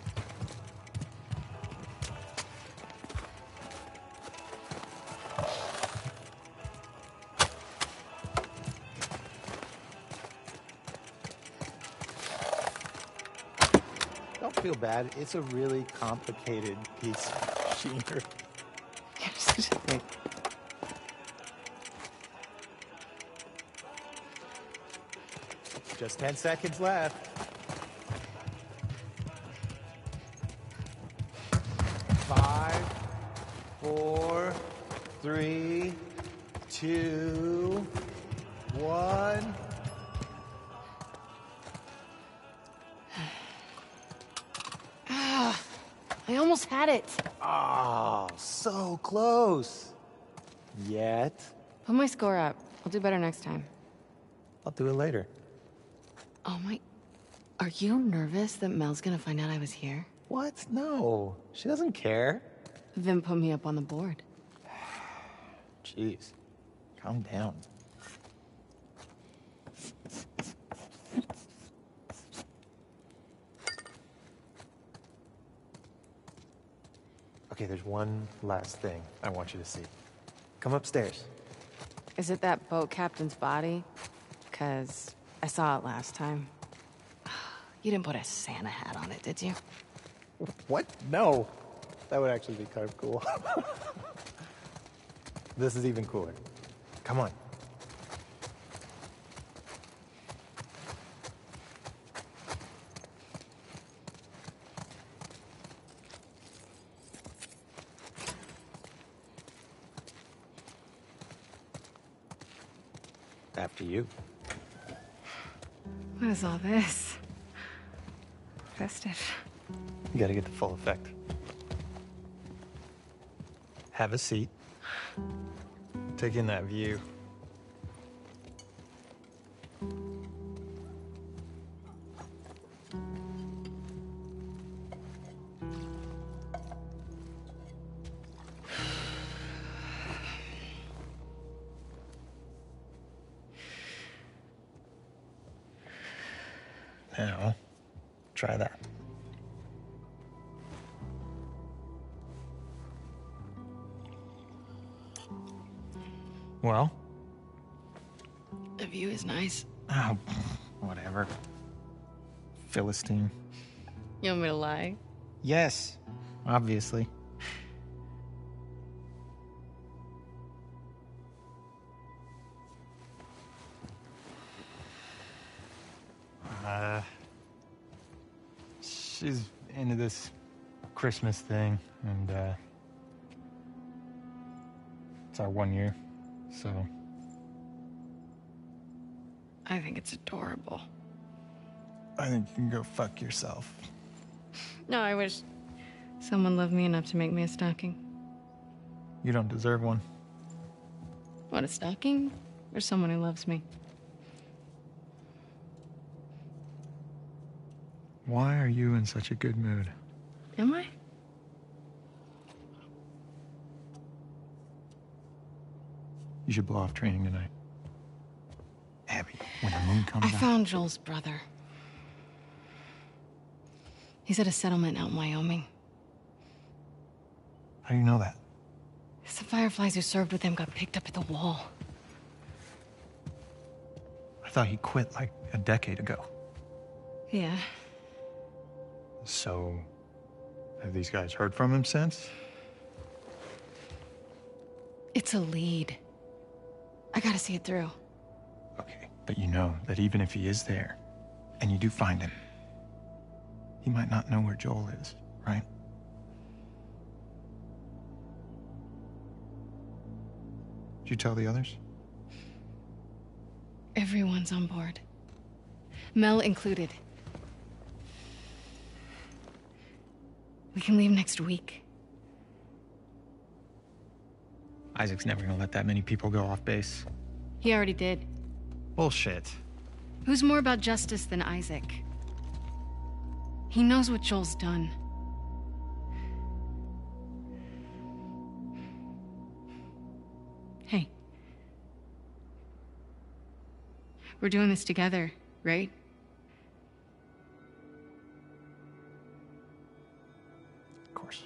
Don't feel bad. It's a really complicated piece of machinery. You're such a dick. Just ten seconds left. Five, four, three, two, one. Ah, I almost had it. Oh, so close. Yet. Put my score up. I'll do better next time. I'll do it later. Oh my... Are you nervous that Mel's gonna find out I was here? What? No. She doesn't care. Vin put me up on the board. Jeez. Calm down. Okay, there's one last thing I want you to see. Come upstairs. Is it that boat captain's body? Because I saw it last time. You didn't put a Santa hat on it, did you? What? No. That would actually be kind of cool. This is even cooler. Come on. After you. What is all this? Festive. You gotta get the full effect. Have a seat. Take in that view. Now, try that. Well? The view is nice. Oh, whatever. Philistine. You want me to lie? Yes, obviously. Uh, she's into this Christmas thing, and uh, it's our one year, so. I think it's adorable. I think you can go fuck yourself. No, I wish someone loved me enough to make me a stocking. You don't deserve one. What, a stocking? Or someone who loves me? Why are you in such a good mood? Am I? You should blow off training tonight. Abby, when the moon comes I out... found Joel's brother. He's at a settlement out in Wyoming. How do you know that? Some Fireflies who served with him got picked up at the wall. I thought he quit like a decade ago. Yeah. So, have these guys heard from him since? It's a lead. I gotta see it through. Okay, but you know that even if he is there, and you do find him, he might not know where Joel is, right? Did you tell the others? Everyone's on board. Mel included. We can leave next week. Isaac's never gonna let that many people go off base. He already did. Bullshit. Who's more about justice than Isaac? He knows what Joel's done. Hey. We're doing this together, right? Of course.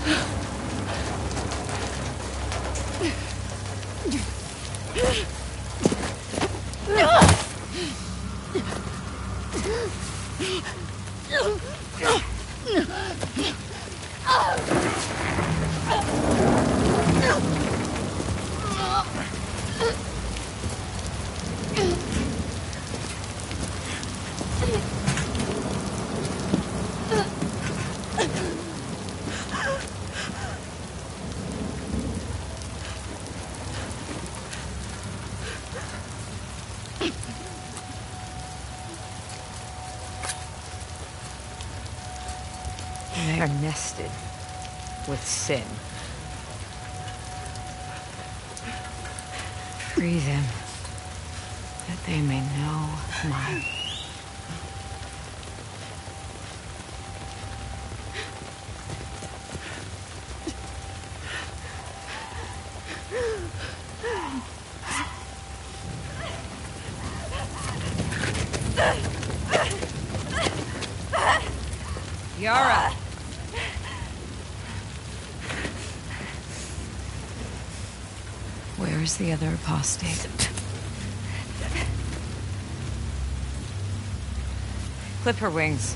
They are nested with sin. Free them, that they may know mine. Yara! Where is the other apostate? Clip her wings.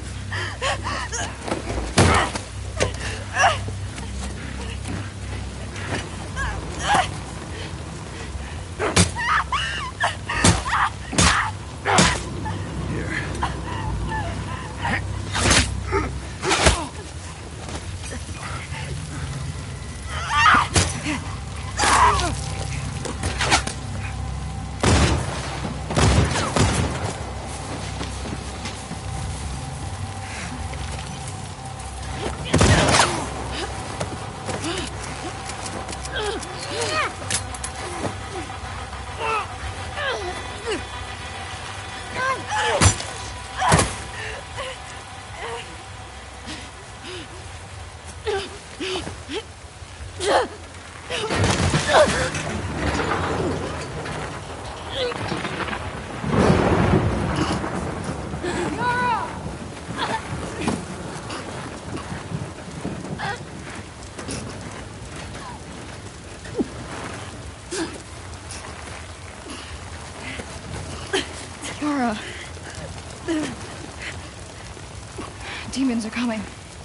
Yara. The demons are coming.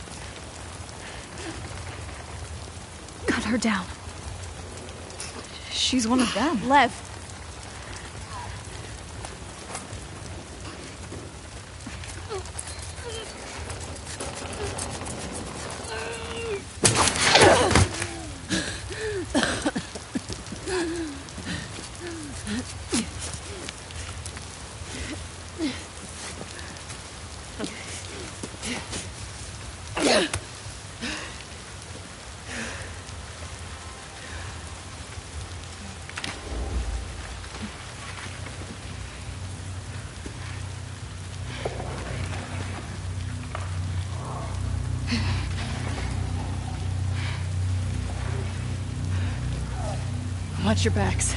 Cut her down. She's one of them. Lev. Watch your backs.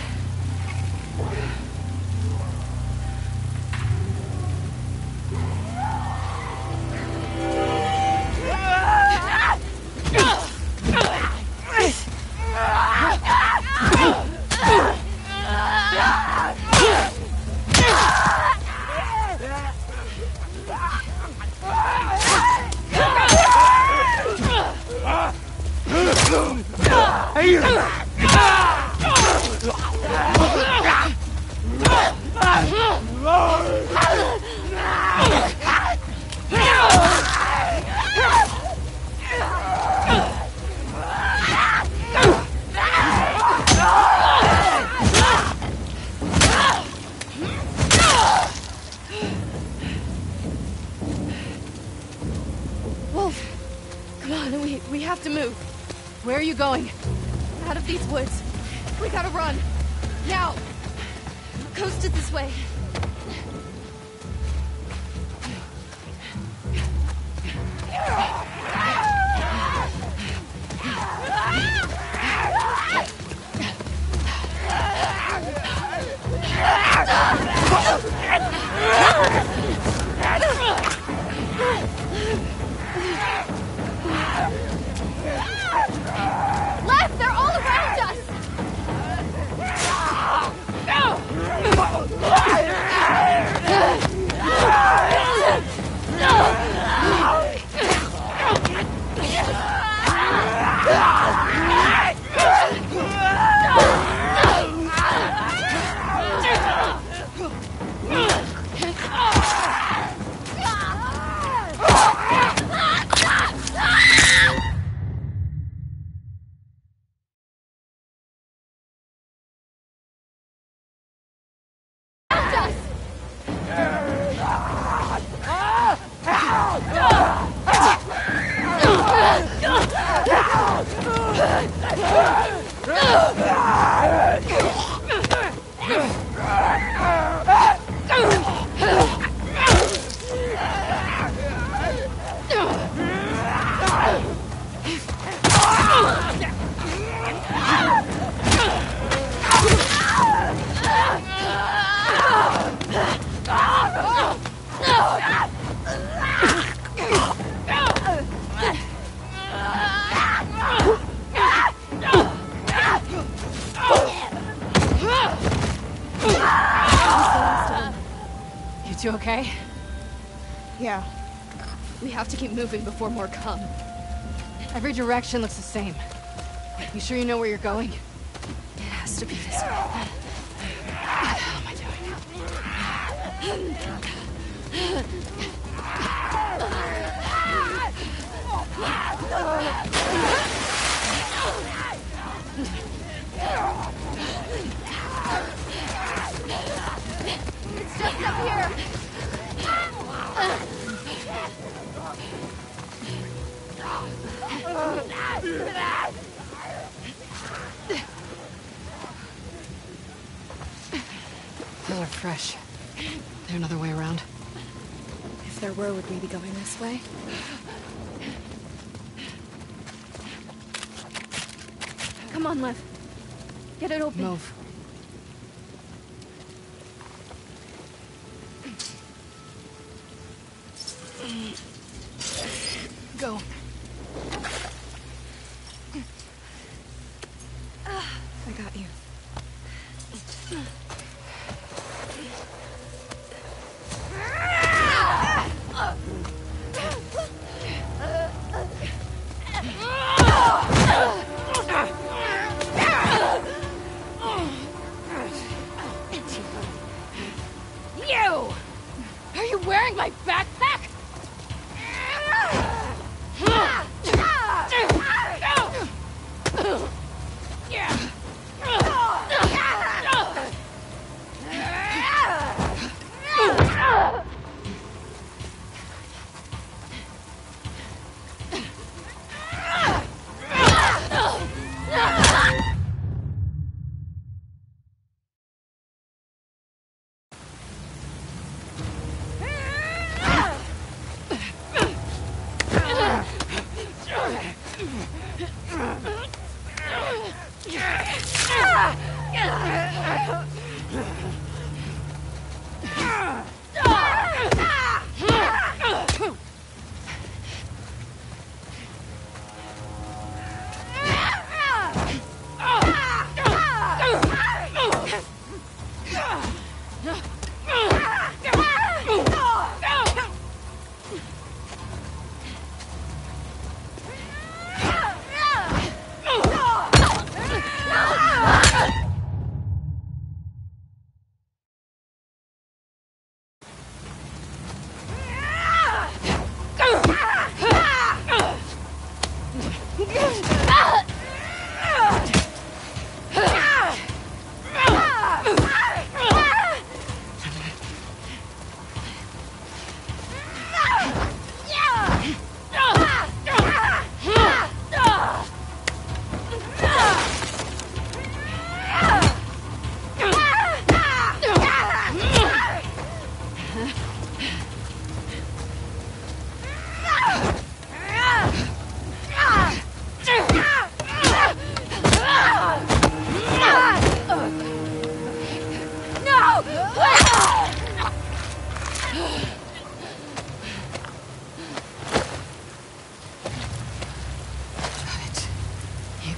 Wolf, come on, we, we have to move. Where are you going? Out of these woods. We gotta run. Now! Coast it this way. Left! They're all around us! You two okay? Yeah. We have to keep moving before more come. Every direction looks the same. You sure you know where you're going? It has to be this way. How am I It's just up here. Those are fresh. There another way around? If there were, would we be going this way? Come on, Lev. Get it open. Move. Go. I got you. You! Are you wearing my backpack?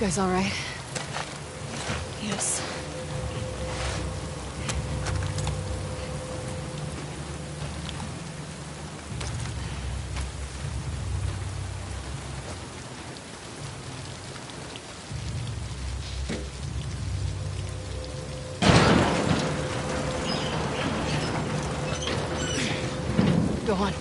guys all right? Yes. Go on.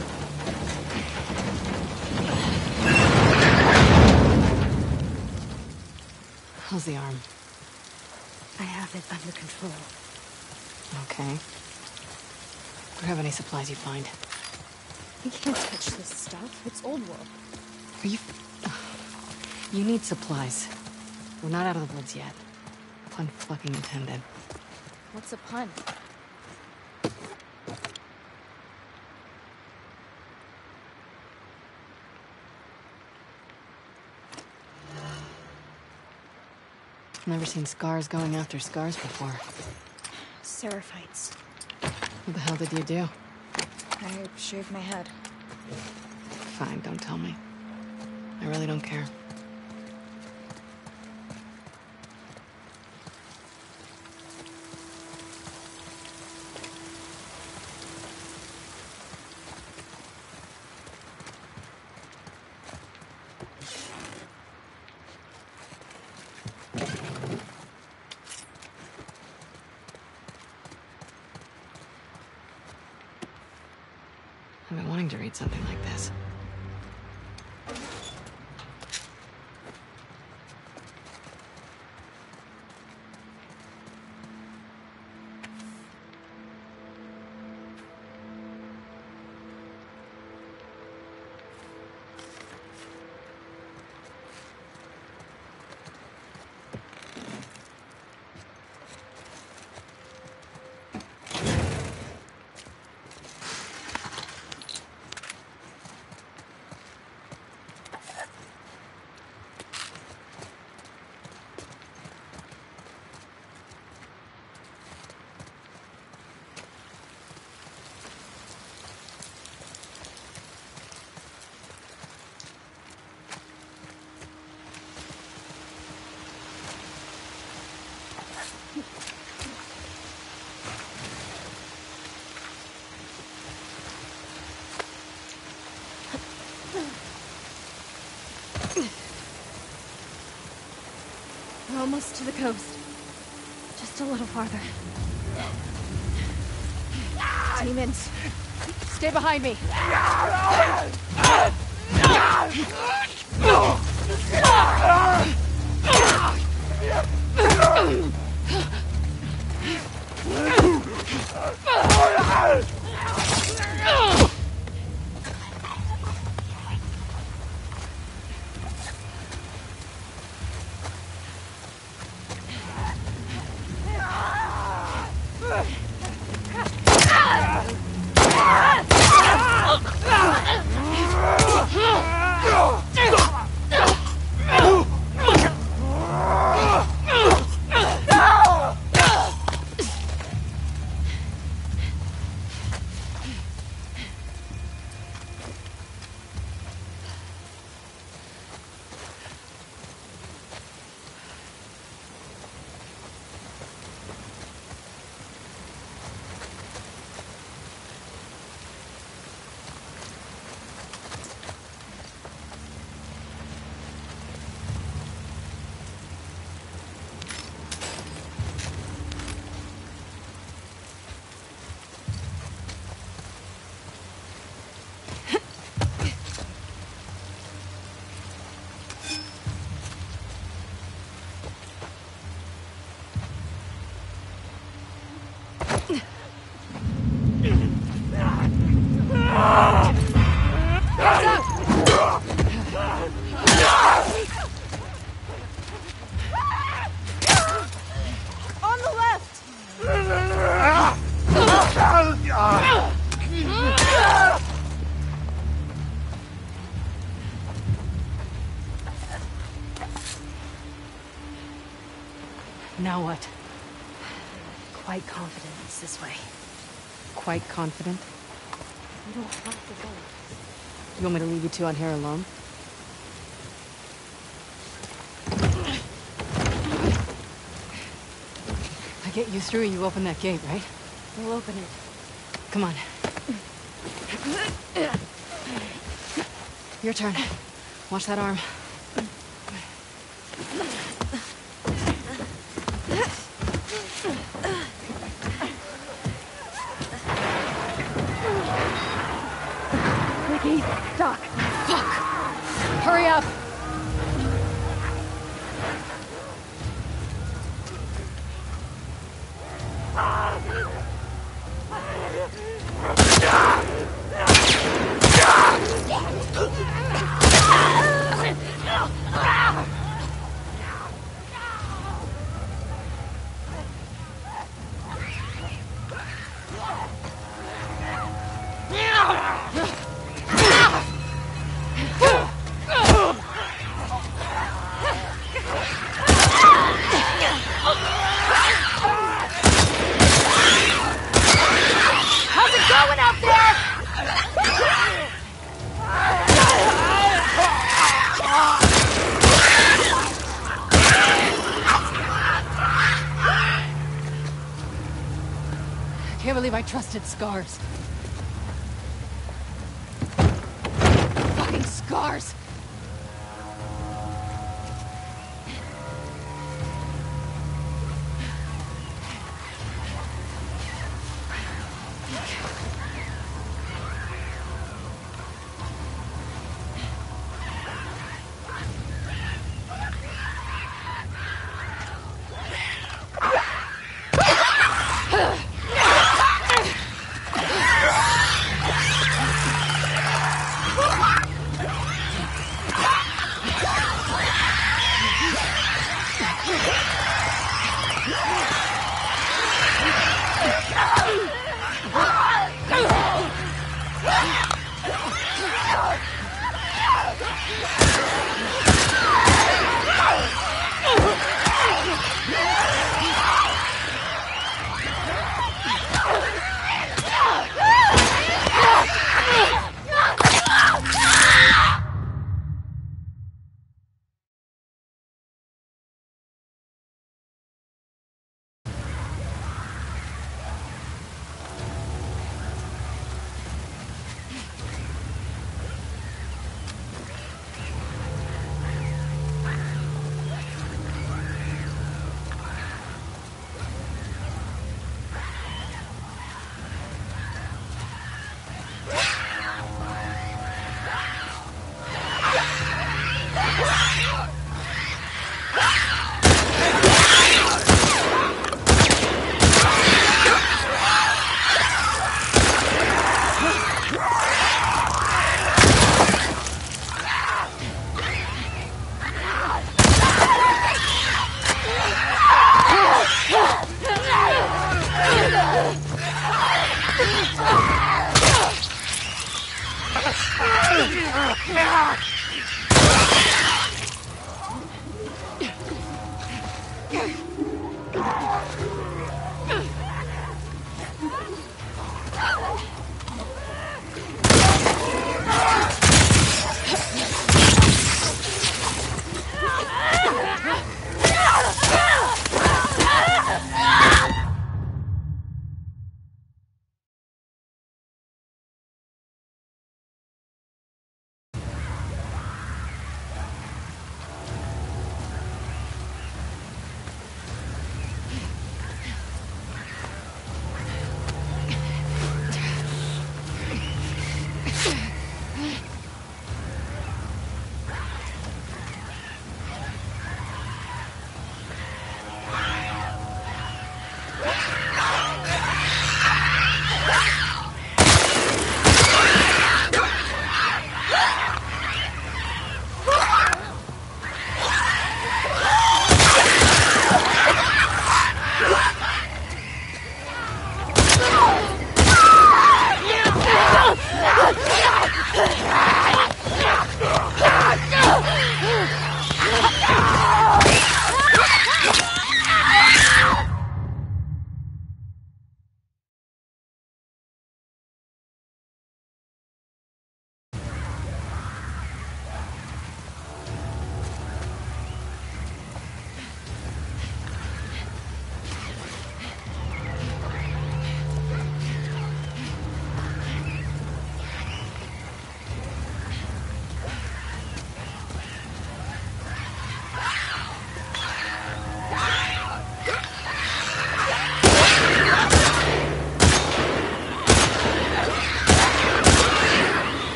How's the arm? I have it under control. Okay. Grab any supplies you find. You can't touch this stuff. It's old world. Are you... You need supplies. We're not out of the woods yet. Pun fucking intended. What's a pun? Never seen scars going after scars before. Seraphites. What the hell did you do? I shaved my head. Fine, don't tell me. I really don't care. I've been wanting to read something like this. We're almost to the coast. Just a little farther. Demons, stay behind me. On the left! Now what? Quite confident it's this way. Quite confident? You don't have to go. You want me to leave you two on here alone? get you through, you open that gate, right? We'll open it. Come on. Your turn. Watch that arm. The gate's stuck. Fuck! Hurry up! I can't believe I trusted Scars. Fucking Scars!